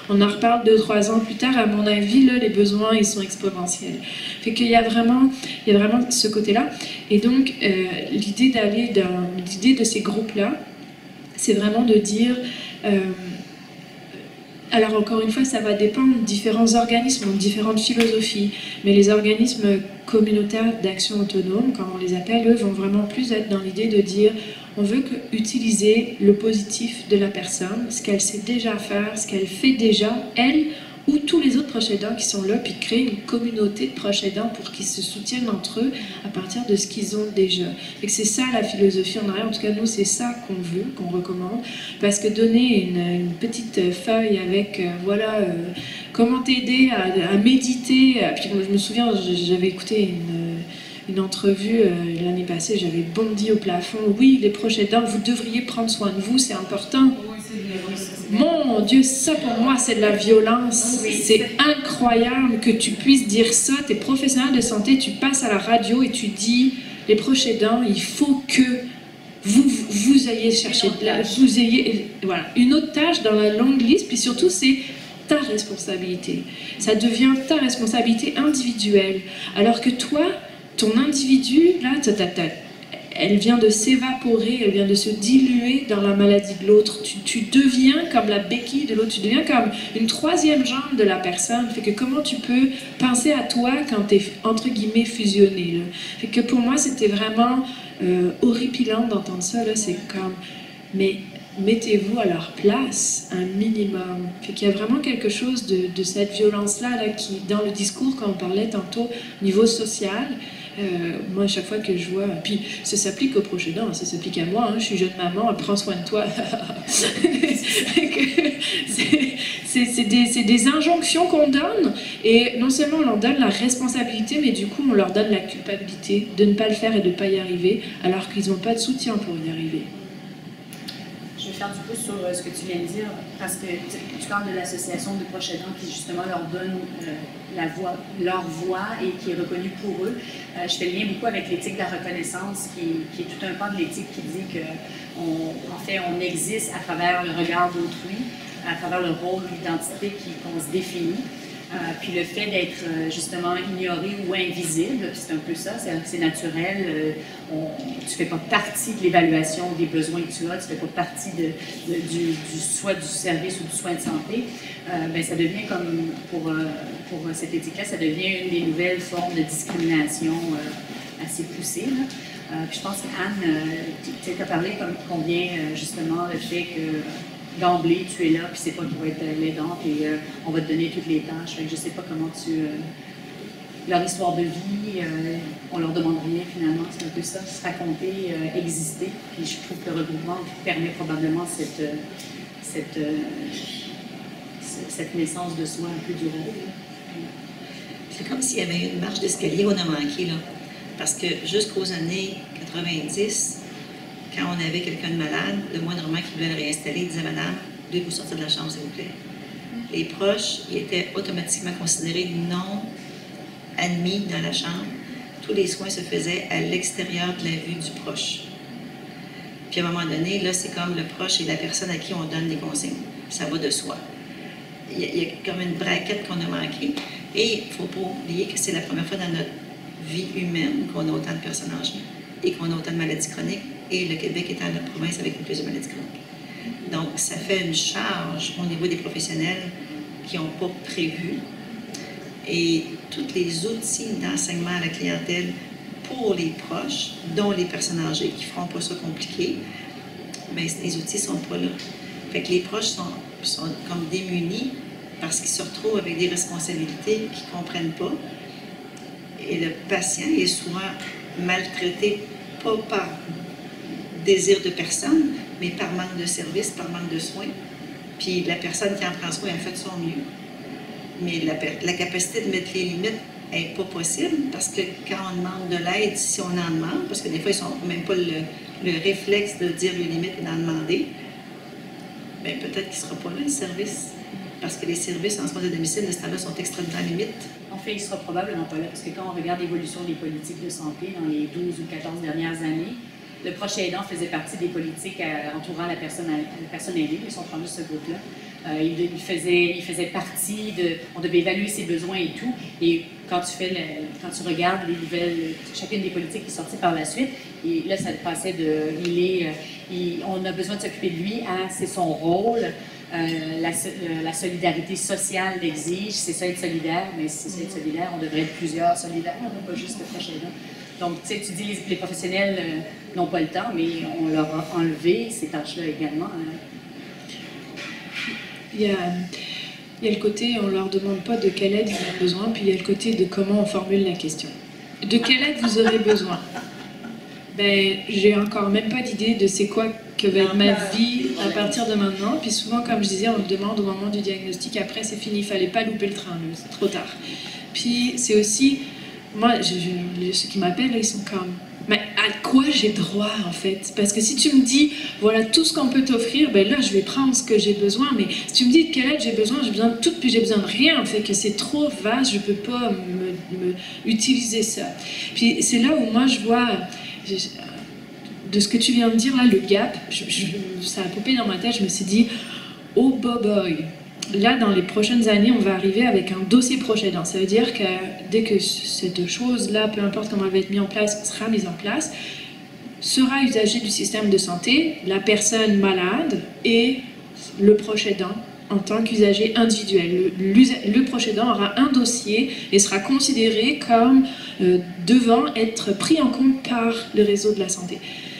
On en reparle deux, trois ans plus tard, à mon avis, là, les besoins, ils sont exponentiels. Fait qu'il y a vraiment, il y a vraiment ce côté-là. Et donc, euh, l'idée d'aller dans, l'idée de ces groupes-là, c'est vraiment de dire... Euh, alors encore une fois, ça va dépendre. Différents organismes ont différentes philosophies, mais les organismes communautaires d'action autonome, comme on les appelle, eux, vont vraiment plus être dans l'idée de dire on veut que, utiliser le positif de la personne, ce qu'elle sait déjà faire, ce qu'elle fait déjà, elle ou tous les autres proches aidants qui sont là, puis créer une communauté de proches aidants pour qu'ils se soutiennent entre eux à partir de ce qu'ils ont déjà. Et que c'est ça la philosophie en arrière. En tout cas, nous, c'est ça qu'on veut, qu'on recommande. Parce que donner une, une petite feuille avec, euh, voilà, euh, comment t'aider à, à méditer. Puis je me souviens, j'avais écouté une... une entrevue euh, l'année passée, j'avais bondi au plafond. Oui, les proches aidants, vous devriez prendre soin de vous, c'est important. Mon Dieu, ça pour moi, c'est de la violence. C'est incroyable que tu puisses dire ça. Tu es professionnel de santé, tu passes à la radio et tu dis, les proches aidants, il faut que vous, vous ayez cherché de l'aide, vous ayez... Voilà, une autre tâche dans la longue liste, puis surtout, c'est ta responsabilité. Ça devient ta responsabilité individuelle. Alors que toi, ton individu, là, t'as, t'as, elle vient de s'évaporer, elle vient de se diluer dans la maladie de l'autre. Tu, tu deviens comme la béquille de l'autre, tu deviens comme une troisième jambe de la personne. Fait que comment tu peux penser à toi quand tu es, entre guillemets, fusionné, là. Fait que pour moi, c'était vraiment euh, horripilant d'entendre ça, là. C'est comme... Mais mettez-vous à leur place, un minimum. Fait qu'il y a vraiment quelque chose de, de cette violence-là, là, qui, dans le discours, quand on parlait tantôt, au niveau social, Euh, moi, à chaque fois que je vois... Puis, ça s'applique aux proches aidants, ça s'applique à moi. Hein, je suis jeune maman, prends soin de toi. c'est des, des injonctions qu'on donne. Et non seulement on leur donne la responsabilité, mais du coup, on leur donne la culpabilité de ne pas le faire et de ne pas y arriver, alors qu'ils n'ont pas de soutien pour y arriver. Je vais faire du pouce sur ce que tu viens de dire, parce que tu parles de l'association de proches aidants qui justement leur donne euh, la voix, leur voix et qui est reconnue pour eux. Euh, je fais le lien beaucoup avec l'éthique de la reconnaissance, qui, qui est tout un pan de l'éthique qui dit qu'on en fait, on existe à travers le regard d'autrui, à travers le rôle, l'identité qu'on se définit. Euh, puis le fait d'être euh, justement ignoré ou invisible, c'est un peu ça, c'est naturel. Euh, on, tu ne fais pas partie de l'évaluation des besoins que tu as, tu ne fais pas partie de, de, du, du, soit du service ou du soin de santé. Euh, ben, ça devient comme, pour, euh, pour cette éthique-là, ça devient une des nouvelles formes de discrimination euh, assez poussée. Là. Euh, puis je pense qu'Anne, euh, tu as parlé comme combien euh, justement le fait que d'emblée, tu es là, puis c'est pas pour être l'aidante, et euh, on va te donner toutes les tâches. Fait que je sais pas comment tu... Euh, leur histoire de vie, euh, on leur demande rien finalement, c'est un peu ça, se raconter, euh, exister. Puis je trouve que le regroupement permet probablement cette, euh, cette, euh, cette naissance de soi un peu durable. C'est comme s'il y avait une marche d'escalier, on a manqué, là. Parce que jusqu'aux années quatre-vingt-dix, quand on avait quelqu'un de malade, le moindrement qui voulait le réinstaller, il disait « Madame, devez-vous sortir de la chambre, s'il vous plaît. » Les proches, ils étaient automatiquement considérés non admis dans la chambre. Tous les soins se faisaient à l'extérieur de la vue du proche. Puis à un moment donné, là, c'est comme le proche et la personne à qui on donne des consignes. Ça va de soi. Il y a, il y a comme une braquette qu'on a manquée. Et il ne faut pas oublier que c'est la première fois dans notre vie humaine qu'on a autant de personnes âgées et qu'on a autant de maladies chroniques. Et le Québec étant notre province avec le plus de maladies chroniques. Donc, ça fait une charge au niveau des professionnels qui n'ont pas prévu. Et tous les outils d'enseignement à la clientèle pour les proches, dont les personnes âgées qui ne feront pas ça compliqué, bien, les outils ne sont pas là. Fait que les proches sont, sont comme démunis parce qu'ils se retrouvent avec des responsabilités qu'ils ne comprennent pas. Et le patient est souvent maltraité, pas par désir de personne, mais par manque de service, par manque de soins. Puis la personne qui en prend soin, elle fait de son mieux. Mais la, la capacité de mettre les limites n'est pas possible parce que quand on demande de l'aide, si on en demande, parce que des fois, ils n'ont même pas le, le réflexe de dire les limites et d'en demander, bien peut-être qu'il ne sera pas là, le service. Parce que les services en soins de domicile de ce temps-là sont extrêmement limites. En fait, il ne sera probablement pas là parce que quand on regarde l'évolution des politiques de santé dans les douze ou quatorze dernières années, le proche aidant faisait partie des politiques euh, entourant la personne, la personne aidée, ils sont rendus ce groupe-là. Euh, il, il, faisait, il faisait partie de... On devait évaluer ses besoins et tout. Et quand tu, fais le, quand tu regardes les nouvelles, chacune des politiques qui est sortie par la suite, et là, ça passait de... Il est, il, on a besoin de s'occuper de lui à... C'est son rôle. Euh, la, la solidarité sociale l'exige. C'est ça être solidaire, mais si c'est être solidaire, on devrait être plusieurs solidaires, pas juste le prochain. Donc, tu sais, tu dis les, les professionnels euh, n'ont pas le temps, mais on leur a enlevé ces tâches-là également. Hein. Il y, a, il y a le côté, on ne leur demande pas de quelle aide ils ont besoin, puis il y a le côté de comment on formule la question. De quelle aide vous aurez besoin? Ben, j'ai encore même pas d'idée de c'est quoi que va être ma vie à partir de maintenant. Puis souvent, comme je disais, on le demande au moment du diagnostic. Après, c'est fini, il fallait pas louper le train, c'est trop tard. Puis c'est aussi, moi, je, je, ceux qui m'appellent, ils sont comme, mais à quoi j'ai droit en fait? Parce que si tu me dis, voilà tout ce qu'on peut t'offrir, ben là je vais prendre ce que j'ai besoin. Mais si tu me dis de quelle aide j'ai besoin, j'ai besoin de tout, puis j'ai besoin de rien. Fait que c'est trop vaste, je peux pas me, me utiliser ça. Puis c'est là où moi je vois, je, de ce que tu viens de dire là, le gap, je, je, ça a popé dans ma tête, je me suis dit, oh boy. Là, dans les prochaines années, on va arriver avec un dossier proche aidant. Ça veut dire que dès que cette chose-là, peu importe comment elle va être mise en place, sera mise en place, sera usagée du système de santé, la personne malade et le proche aidant en tant qu'usager individuel. Le, le proche aidant aura un dossier et sera considéré comme euh, devant être pris en compte par le réseau de la santé.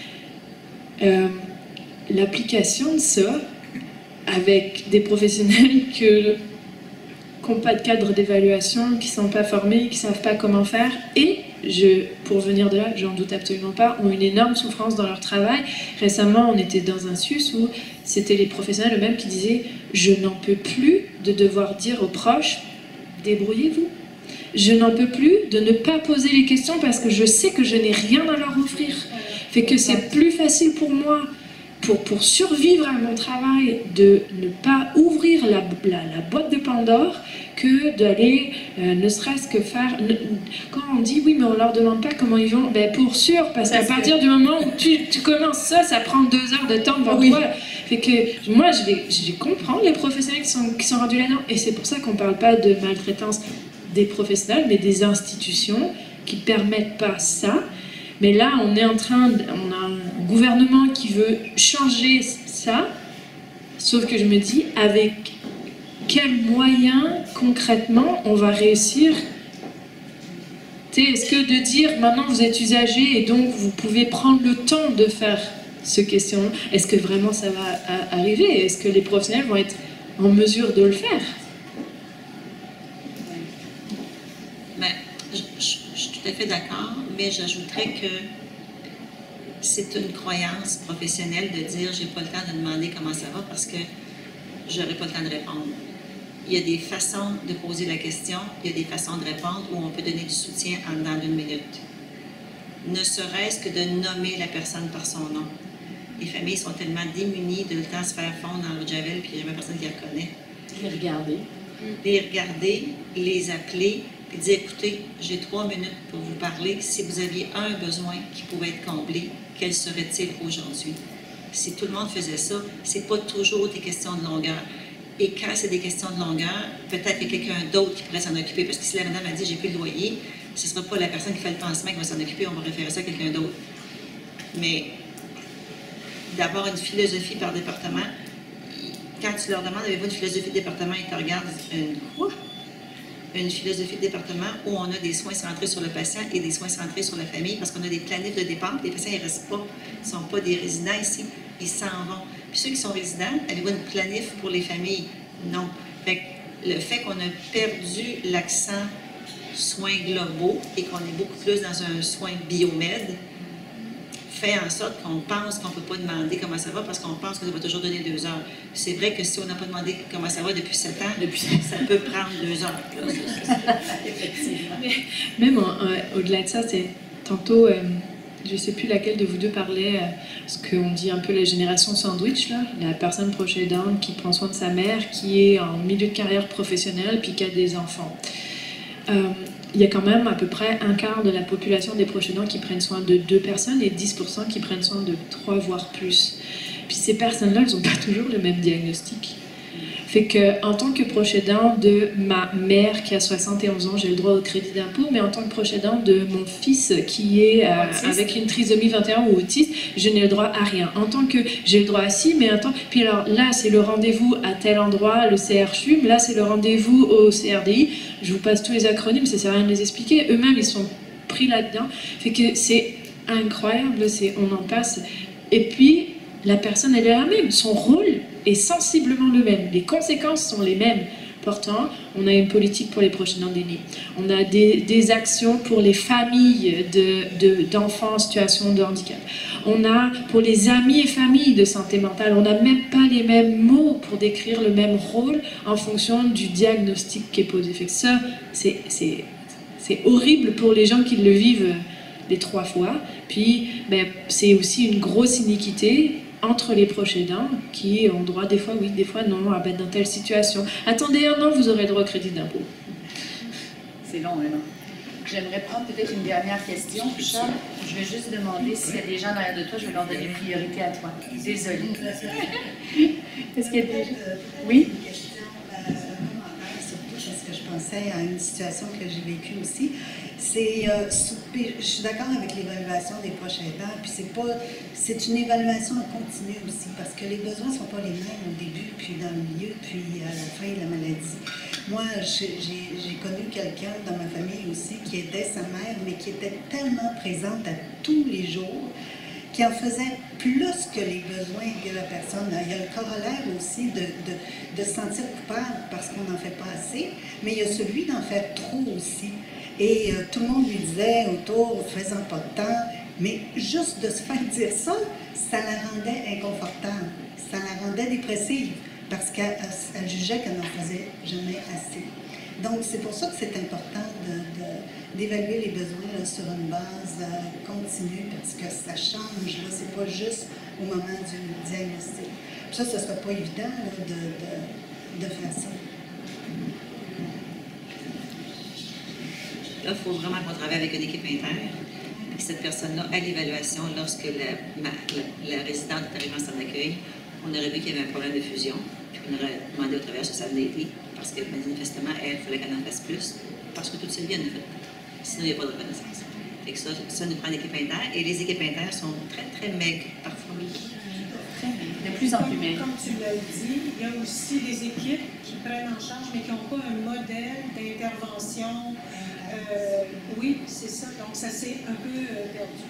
Euh, l'application de ça, avec des professionnels qui n'ont pas de cadre d'évaluation, qui ne sont pas formés, qui ne savent pas comment faire, et, je, pour venir de là, j'en doute absolument pas, ont une énorme souffrance dans leur travail. Récemment, on était dans un S U S où c'était les professionnels eux-mêmes qui disaient « Je n'en peux plus de devoir dire aux proches, débrouillez-vous. Je n'en peux plus de ne pas poser les questions parce que je sais que je n'ai rien à leur offrir. Fait que c'est plus facile pour moi Pour, pour survivre à mon travail, de ne pas ouvrir la, la, la boîte de Pandore que d'aller euh, ne serait-ce que faire... Ne, quand on dit oui, mais on leur demande pas comment ils vont, ben pour sûr, parce qu'à partir du moment où tu, tu commences ça, ça prend deux heures de temps devant oui. toi. Fait que moi, je vais, je vais comprendre les professionnels qui sont, qui sont rendus là-dedans. Et c'est pour ça qu'on parle pas de maltraitance des professionnels, mais des institutions qui permettent pas ça. Mais là, on est en train, de, on a un gouvernement qui veut changer ça, sauf que je me dis, avec quels moyens concrètement on va réussir? Est-ce que de dire, maintenant vous êtes usagé et donc vous pouvez prendre le temps de faire ce questionnement, est-ce que vraiment ça va arriver? Est-ce que les professionnels vont être en mesure de le faire? Ben, je, je, je suis tout à fait d'accord, mais j'ajouterais que c'est une croyance professionnelle de dire j'ai pas le temps de demander comment ça va parce que j'aurai pas le temps de répondre. Il y a des façons de poser la question, il y a des façons de répondre où on peut donner du soutien en dedans d'une minute. Ne serait-ce que de nommer la personne par son nom. Les familles sont tellement démunies de le temps se faire fondre dans le javel puis il n'y a jamais personne qui les reconnaît. Les regarder. Les regarder, les appeler, puis dire écoutez, j'ai trois minutes pour vous parler. Si vous aviez un besoin qui pouvait être comblé, quel serait-il aujourd'hui? Si tout le monde faisait ça, c'est pas toujours des questions de longueur. Et quand c'est des questions de longueur, peut-être qu'il y a quelqu'un d'autre qui pourrait s'en occuper. Parce que si la madame a dit j'ai plus de loyer, ce ne sera pas la personne qui fait le pansement qui va s'en occuper, on va référer ça à quelqu'un d'autre. Mais d'avoir une philosophie par département, quand tu leur demandes avez-vous une philosophie de département, ils te regardent une quoi? Une philosophie de département où on a des soins centrés sur le patient et des soins centrés sur la famille parce qu'on a des planifs de départ. Les patients, ils ne restent pas, ils ne sont pas des résidents ici, ils s'en vont. Puis ceux qui sont résidents, avez-vous une planif pour les familles? Non. Fait que le fait qu'on a perdu l'accent soins globaux et qu'on est beaucoup plus dans un soin biomède fait en sorte qu'on pense qu'on ne peut pas demander comment ça va parce qu'on pense que ça va toujours donner deux heures. C'est vrai que si on n'a pas demandé comment ça va depuis sept ans, depuis, ça peut prendre deux heures. Là, effectivement. Même euh, au-delà de ça, c'est tantôt, euh, je ne sais plus laquelle de vous deux parlait, euh, ce qu'on dit un peu la génération sandwich, là, la personne proche aidante qui prend soin de sa mère, qui est en milieu de carrière professionnelle puis qui a des enfants. Euh, il y a quand même à peu près un quart de la population des proches aidants qui prennent soin de deux personnes et dix pour cent qui prennent soin de trois voire plus. Puis ces personnes-là, elles n'ont pas toujours le même diagnostic. Fait que, en tant que proche aidant de ma mère qui a soixante et onze ans, j'ai le droit au crédit d'impôt, mais en tant que proche aidant de mon fils qui est euh, avec une trisomie vingt et un ou autiste, je n'ai le droit à rien. En tant que, j'ai le droit à ci, mais en tant... Puis alors, là, c'est le rendez-vous à tel endroit, le C R C H U M, là, c'est le rendez-vous au C R D I. Je vous passe tous les acronymes, ça sert à rien de les expliquer. Eux-mêmes, ils sont pris là-dedans. Fait que c'est incroyable, c'est, on en passe. Et puis, la personne, elle est la même. Son rôle est sensiblement le même. Les conséquences sont les mêmes. Pourtant, on a une politique pour les proches aidants d'aînés. On a des, des actions pour les familles de, de, d'enfants en situation de handicap. On a pour les amis et familles de santé mentale. On n'a même pas les mêmes mots pour décrire le même rôle en fonction du diagnostic qui est posé. Fait que ça, c'est, c'est, c'est horrible pour les gens qui le vivent les trois fois. Puis, ben, c'est aussi une grosse iniquité entre les proches aidants qui ont droit des fois oui, des fois non, à être dans telle situation. Attendez un an, vous aurez droit au crédit d'impôt. C'est long, hein, non? J'aimerais prendre peut-être une dernière question. Charles, je vais juste demander s'il y a des gens derrière de toi, je vais leur donner priorité à toi. Désolée. Est-ce qu'il y a des... Oui? Surtout parce que je pensais à une situation que j'ai vécue aussi. C'est, euh, je suis d'accord avec l'évaluation des proches aidants, puis c'est pas, c'est une évaluation en continu aussi, parce que les besoins ne sont pas les mêmes au début, puis dans le milieu, puis à la fin de la maladie. Moi, j'ai, j'ai connu quelqu'un dans ma famille aussi qui aidait sa mère, mais qui était tellement présente à tous les jours, qui en faisait plus que les besoins de la personne. Il y a le corollaire aussi de, de, de se sentir coupable parce qu'on n'en fait pas assez, mais il y a celui d'en faire trop aussi. Et euh, tout le monde lui disait autour, faisant pas de temps, mais juste de se faire dire ça, ça la rendait inconfortable, ça la rendait dépressive, parce qu'elle elle jugeait qu'elle n'en faisait jamais assez. Donc c'est pour ça que c'est important de, de, d'évaluer les besoins là, sur une base euh, continue, parce que ça change, là, c'est pas juste au moment du diagnostic. Puis ça, ce ne serait pas évident là, de, de, de faire ça. Là, il faut vraiment qu'on travaille avec une équipe interne. Et cette personne-là, à l'évaluation, lorsque la, ma, la, la résidente est arrivée en centre d'accueil, on aurait vu qu'il y avait un problème de fusion. Puis on aurait demandé au travailleur si ça venait d'aider, parce que manifestement, elle, il fallait qu'elle en fasse plus, parce que toute sa vie, elle en a fait. Sinon, il n'y a pas de reconnaissance. Fait que ça, ça nous prend une équipe interne. Et les équipes internes sont très, très maigres parfois. De plus en plus maigres. Comme tu l'as dit, il y a aussi des équipes qui prennent en charge, mais qui n'ont pas un modèle d'intervention. Euh, oui, c'est ça. Donc, ça s'est un peu euh, perdu.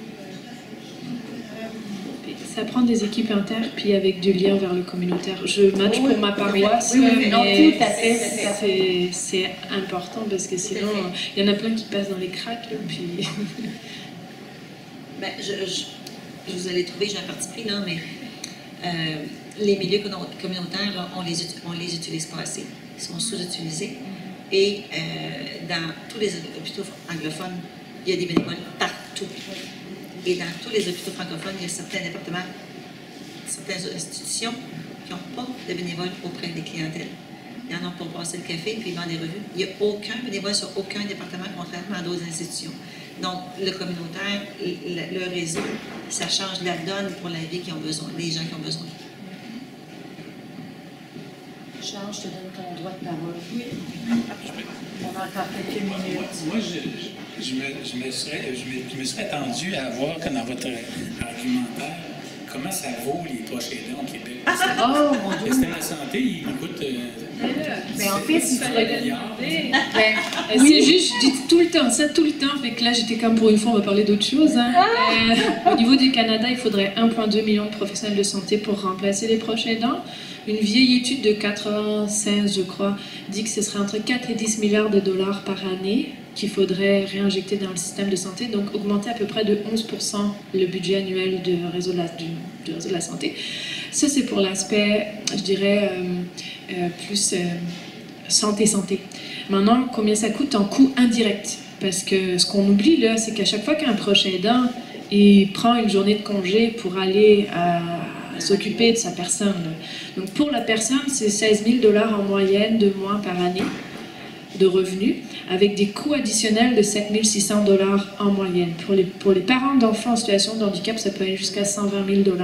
Euh, ça prend des équipes internes, puis avec du lien vers le communautaire. Je match oui, pour ma paroisse, oui, oui, oui, mais non, tout à fait, c'est, c'est important parce que sinon, il y en a plein qui passent dans les cracks. Là, puis... ben, je, je, je vous allez trouver, j'ai un parti pris, là, mais euh, les milieux communautaires, là, on les, on les utilise pas assez. Ils sont sous-utilisés. Et euh, dans tous les hôpitaux anglophones, il y a des bénévoles partout. Et dans tous les hôpitaux francophones, il y a certains départements, certaines institutions qui n'ont pas de bénévoles auprès des clientèles. Ils en ont pour passer le café puis ils vendent des revues. Il n'y a aucun bénévole sur aucun département, contrairement à d'autres institutions. Donc, le communautaire, le, le réseau, ça change la donne pour la vie qui ont besoin, les gens qui ont besoin. Charles, je te donne ton droit de parole. Oui. On a encore quelques minutes. Moi, je, je, me, je, me serais, je, me, je me serais attendu à voir que dans votre argumentaire, comment ça vaut les proches aidants au Québec. Oh, mon Dieu! Le système de la santé, il coûte... Euh, mais en fait, si tu regardes... Ben, oui. C'est juste, je dis tout le temps, ça tout le temps. Fait que là, j'étais comme pour une fois, on va parler d'autre chose. Hein. Ah. Euh, au niveau du Canada, il faudrait un virgule deux million de professionnels de santé pour remplacer les proches aidants. Une vieille étude de quatre-vingt-seize, je crois, dit que ce serait entre quatre et dix milliards de dollars par année qu'il faudrait réinjecter dans le système de santé, donc augmenter à peu près de onze pour cent le budget annuel du réseau de la, du, du réseau de la santé. Ça, c'est pour l'aspect, je dirais, euh, euh, plus euh, santé-santé. Maintenant, combien ça coûte en coût indirect? Parce que ce qu'on oublie, là, c'est qu'à chaque fois qu'un proche aidant, il prend une journée de congé pour aller à s'occuper de sa personne. Donc pour la personne, c'est seize mille dollars en moyenne de moins par année de revenus, avec des coûts additionnels de sept mille six cents dollars en moyenne. Pour les, pour les parents d'enfants en situation de handicap, ça peut aller jusqu'à cent vingt mille dollars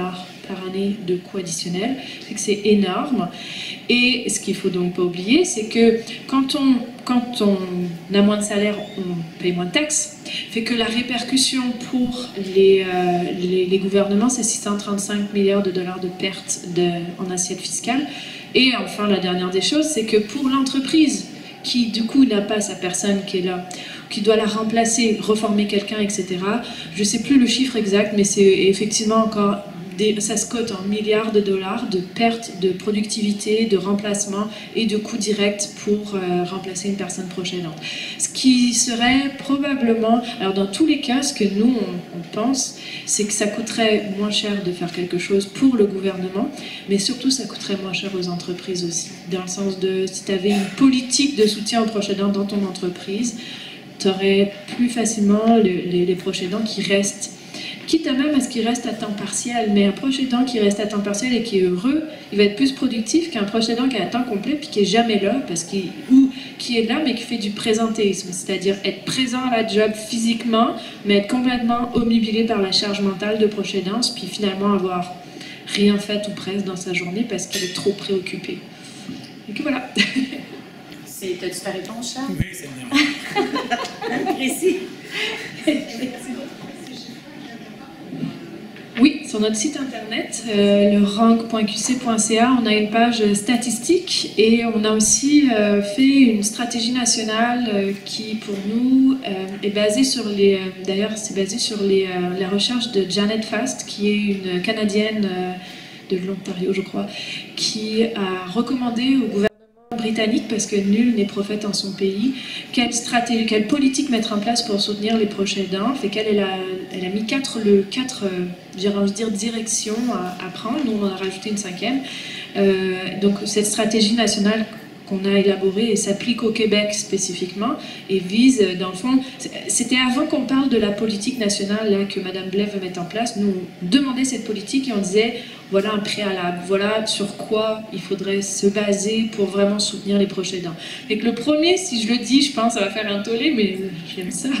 par année de coûts additionnels. C'est que c'est énorme. Et ce qu'il ne faut donc pas oublier, c'est que quand on, quand on a moins de salaire, on paye moins de taxes. Fait que la répercussion pour les, euh, les, les gouvernements, c'est six cent trente-cinq milliards de dollars de pertes de, en assiette fiscale. Et enfin, la dernière des choses, c'est que pour l'entreprise, qui du coup n'a pas sa personne qui est là, qui doit la remplacer, reformer quelqu'un, et cetera. Je ne sais plus le chiffre exact, mais c'est effectivement encore, des, ça se cote en milliards de dollars de pertes de productivité, de remplacement et de coûts directs pour euh, remplacer une personne proche aidante. Ce qui serait probablement, alors dans tous les cas, ce que nous on, on pense, c'est que ça coûterait moins cher de faire quelque chose pour le gouvernement, mais surtout ça coûterait moins cher aux entreprises aussi, dans le sens de si tu avais une politique de soutien aux proches aidants dans ton entreprise, tu aurais plus facilement le, les, les proches aidants qui restent, quitte à même à ce qu'ils restent à temps partiel, mais un proche aidant qui reste à temps partiel et qui est heureux, il va être plus productif qu'un proche aidant qui est à temps complet puis qui est jamais là, parce qu'il, ou qui est là mais qui fait du présentéisme, c'est-à-dire être présent à la job physiquement, mais être complètement omnubilé par la charge mentale de proche aidance, puis finalement avoir rien fait ou presque dans sa journée parce qu'il est trop préoccupé. Et que voilà. T'as-tu ta réponse, Charles? Oui, c'est bien. Précis. Oui, sur notre site internet, euh, le rank point q c point c a, on a une page statistique et on a aussi euh, fait une stratégie nationale euh, qui, pour nous, euh, est basée sur les... Euh, d'ailleurs, c'est basé sur les, euh, la recherche de Janet Fast, qui est une Canadienne euh, de l'Ontario, je crois, qui a recommandé au gouvernement britannique, parce que nul n'est prophète en son pays, quelle stratégie, quelle politique mettre en place pour soutenir les proches aidants. Fait qu'elle elle a, elle a mis quatre, le, quatre j'ai envie de dire, directions à, à prendre. Nous, on en a rajouté une cinquième. Euh, donc, cette stratégie nationale qu'on a élaborée et s'applique au Québec spécifiquement et vise, dans le fond, c'était avant qu'on parle de la politique nationale là, que Mme Blais veut mettre en place. Nous, on demandait cette politique et on disait, voilà un préalable, voilà sur quoi il faudrait se baser pour vraiment soutenir les proches aidants. Et que le premier, si je le dis, je pense ça va faire un tollé, mais j'aime ça.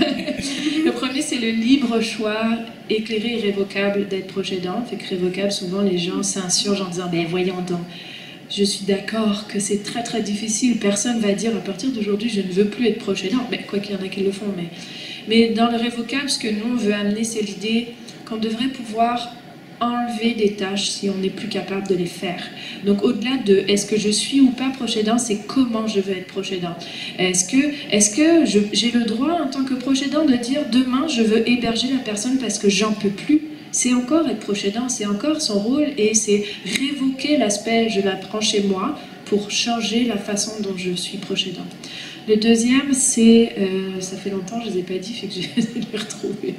Le premier, c'est le libre choix éclairé et révocable d'être proche aidant. Fait que révocable, souvent les gens s'insurgent en disant, ben voyons donc, je suis d'accord que c'est très très difficile, personne va dire à partir d'aujourd'hui je ne veux plus être proche aidant, mais quoi qu'il y en a qui le font, mais, mais dans le révocable, ce que nous on veut amener, c'est l'idée qu'on devrait pouvoir enlever des tâches si on n'est plus capable de les faire. Donc au-delà de est-ce que je suis ou pas proche aidant, c'est comment je veux être proche aidant. Est-ce que, est-ce que je, j'ai le droit en tant que proche aidant de dire demain je veux héberger la personne parce que j'en peux plus? C'est encore être proche aidant, c'est encore son rôle et c'est révoquer l'aspect je la prends chez moi pour changer la façon dont je suis proche aidant. Le deuxième, c'est, euh, ça fait longtemps, je ne les ai pas dit, fait que je vais les retrouver.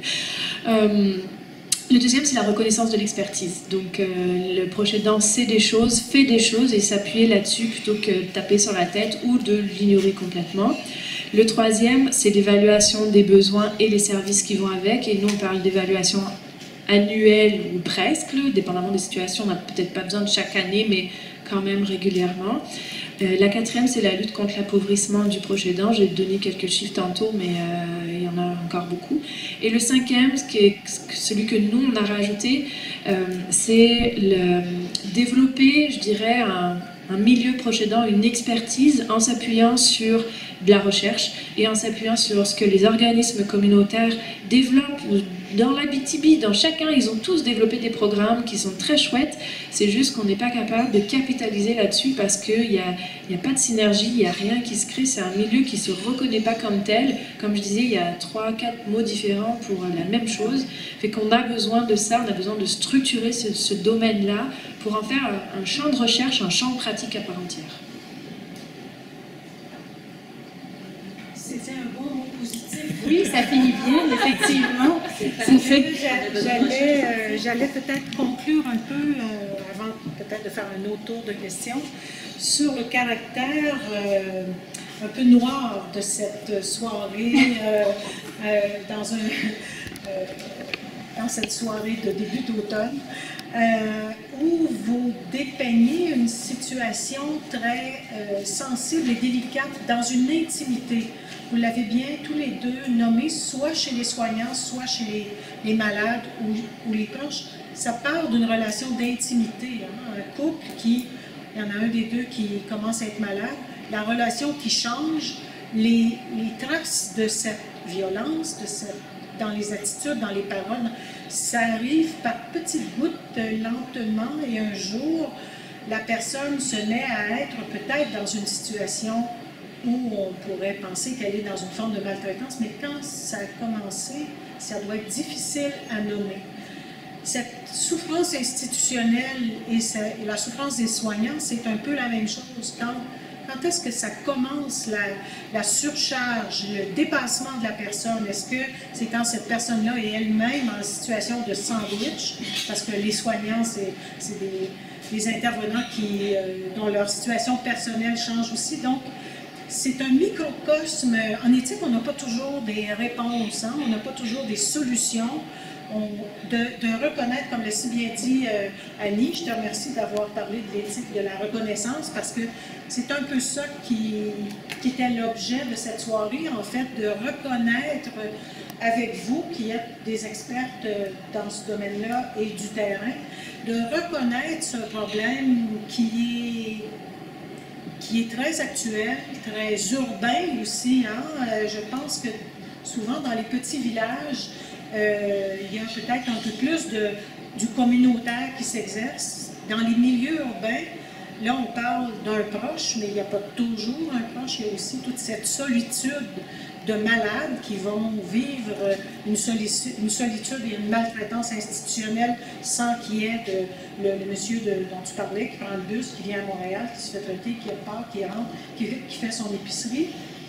Euh, Le deuxième, c'est la reconnaissance de l'expertise. Donc, euh, le proche aidant sait des choses, fait des choses et s'appuyer là-dessus plutôt que de taper sur la tête ou de l'ignorer complètement. Le troisième, c'est l'évaluation des besoins et les services qui vont avec. Et nous, on parle d'évaluation annuelle ou presque, là, dépendamment des situations. On n'a peut-être pas besoin de chaque année, mais quand même régulièrement. Euh, la quatrième, c'est la lutte contre l'appauvrissement du proche aidant. J'ai donné quelques chiffres tantôt, mais euh, il y en a encore beaucoup. Et le cinquième, ce qui est celui que nous, on a rajouté, euh, c'est le, développer, je dirais, un, un milieu proche aidant, une expertise en s'appuyant sur de la recherche et en s'appuyant sur ce que les organismes communautaires développent dans la B T B, dans chacun, ils ont tous développé des programmes qui sont très chouettes. C'est juste qu'on n'est pas capable de capitaliser là-dessus parce qu'il n'y a, y a pas de synergie, il n'y a rien qui se crée. C'est un milieu qui ne se reconnaît pas comme tel. Comme je disais, il y a trois, quatre mots différents pour la même chose. Fait qu'on a besoin de ça, on a besoin de structurer ce, ce domaine-là pour en faire un, un champ de recherche, un champ de pratique à part entière. C'était un bon mot positif. Oui, ça finit bien, effectivement. Ça fait... J'allais, euh, j'allais peut-être conclure un peu, euh, avant peut-être de faire un autre tour de questions, sur le caractère euh, un peu noir de cette soirée, euh, euh, dans, un, euh, dans cette soirée de début d'automne, euh, où vous dépeignez une situation très euh, sensible et délicate dans une intimité. Vous l'avez bien tous les deux nommé, soit chez les soignants, soit chez les, les malades ou, ou les proches. ça part d'une relation d'intimité. Hein? Un couple qui, il y en a un des deux qui commence à être malade, la relation qui change, les, les traces de cette violence, de cette, dans les attitudes, dans les paroles, ça arrive par petites gouttes, lentement, et un jour, la personne se met à être peut-être dans une situation où on pourrait penser qu'elle est dans une forme de maltraitance, mais quand ça a commencé, ça doit être difficile à nommer. Cette souffrance institutionnelle et, ça, et la souffrance des soignants, c'est un peu la même chose. Quand, quand est-ce que ça commence, la, la surcharge, le dépassement de la personne? Est-ce que c'est quand cette personne-là est elle-même en situation de sandwich? Parce que les soignants, c'est des, des intervenants qui, euh, dont leur situation personnelle change aussi. Donc, c'est un microcosme. En éthique, on n'a pas toujours des réponses, hein? On n'a pas toujours des solutions. On, de, de reconnaître, comme l'a si bien dit euh, Annie, je te remercie d'avoir parlé de l'éthique de la reconnaissance, parce que c'est un peu ça qui, qui était l'objet de cette soirée, en fait, de reconnaître avec vous, qui êtes des expertes dans ce domaine-là et du terrain, de reconnaître ce problème qui est qui est très actuel, très urbain aussi. Hein? Euh, je pense que souvent dans les petits villages, euh, il y a peut-être un peu plus de, du communautaire qui s'exerce. Dans les milieux urbains, là on parle d'un proche, mais il n'y a pas toujours un proche, il y a aussi toute cette solitude de malades qui vont vivre une solitude, une solitude et une maltraitance institutionnelle sans qu'il y ait de, le, le monsieur de, dont tu parlais qui prend le bus, qui vient à Montréal, qui se fait traiter, qui repart, qui rentre, qui, qui fait son épicerie.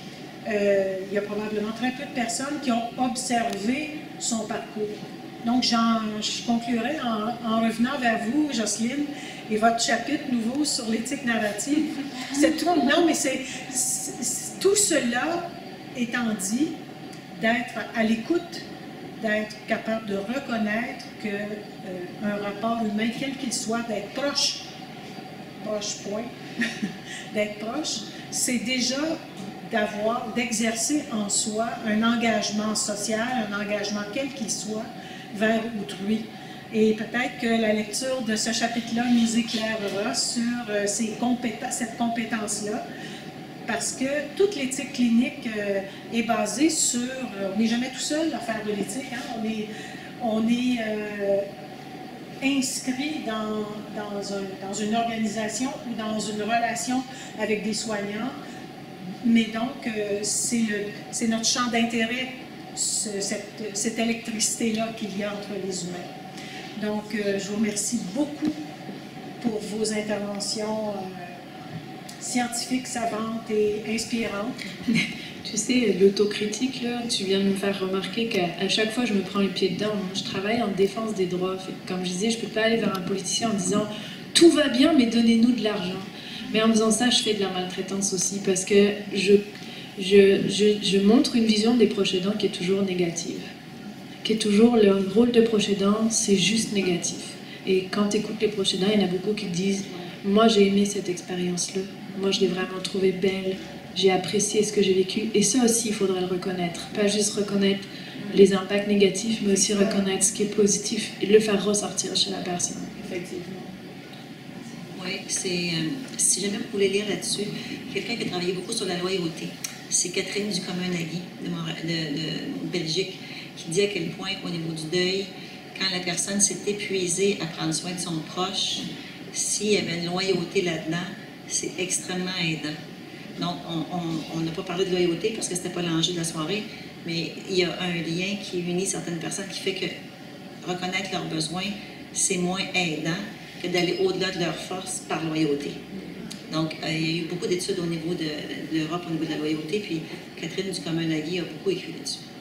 Euh, il y a probablement très peu de personnes qui ont observé son parcours. Donc, je conclurai en, en revenant vers vous, Jocelyne, et votre chapitre nouveau sur l'éthique narrative. C'est tout, non, mais c'est tout cela étant dit, d'être à l'écoute, d'être capable de reconnaître qu'un euh, rapport humain, quel qu'il soit, d'être proche, proche point, d'être proche, c'est déjà d'avoir, d'exercer en soi un engagement social, un engagement quel qu'il soit, vers autrui. Et peut-être que la lecture de ce chapitre-là nous éclairera sur euh, ces compétences, cette compétence-là, parce que toute l'éthique clinique euh, est basée sur... Euh, on n'est jamais tout seul à faire de l'éthique, hein? On est, on est euh, inscrit dans, dans, un, dans une organisation ou dans une relation avec des soignants, mais donc euh, c'est notre champ d'intérêt, ce, cette, cette électricité-là qu'il y a entre les humains. Donc euh, je vous remercie beaucoup pour vos interventions euh, scientifiques, savantes et inspirantes. Tu sais, l'autocritique, là, tu viens de me faire remarquer qu'à chaque fois, je me prends les pieds dedans. Moi, je travaille en défense des droits. Comme je disais, je ne peux pas aller vers un politicien en disant « tout va bien, mais donnez-nous de l'argent ». Mais en faisant ça, je fais de la maltraitance aussi, parce que je, je, je, je montre une vision des proches aidants qui est toujours négative. Qui est toujours, le rôle de proche aidant, c'est juste négatif. Et quand tu écoutes les proches aidants, il y en a beaucoup qui te disent « moi, j'ai aimé cette expérience-là. Moi, je l'ai vraiment trouvée belle. J'ai apprécié ce que j'ai vécu. » Et ça aussi, il faudrait le reconnaître. Pas juste reconnaître les impacts négatifs, mais aussi reconnaître ce qui est positif et le faire ressortir chez la personne. Effectivement. Oui, c'est, euh, si jamais vous voulez lire là-dessus, quelqu'un qui a travaillé beaucoup sur la loyauté, c'est Catherine Ducommun-Nagui de, de, de Belgique, qui dit à quel point, au niveau du deuil, quand la personne s'est épuisée à prendre soin de son proche, s'il y avait une loyauté là-dedans, c'est extrêmement aidant. Donc, on n'a pas parlé de loyauté parce que ce n'était pas l'enjeu de la soirée, mais il y a un lien qui unit certaines personnes qui fait que reconnaître leurs besoins, c'est moins aidant que d'aller au-delà de leurs forces par loyauté. Donc, euh, il y a eu beaucoup d'études au niveau de, de l'Europe au niveau de la loyauté, puis Catherine Ducommun-Nagui a beaucoup écrit là-dessus.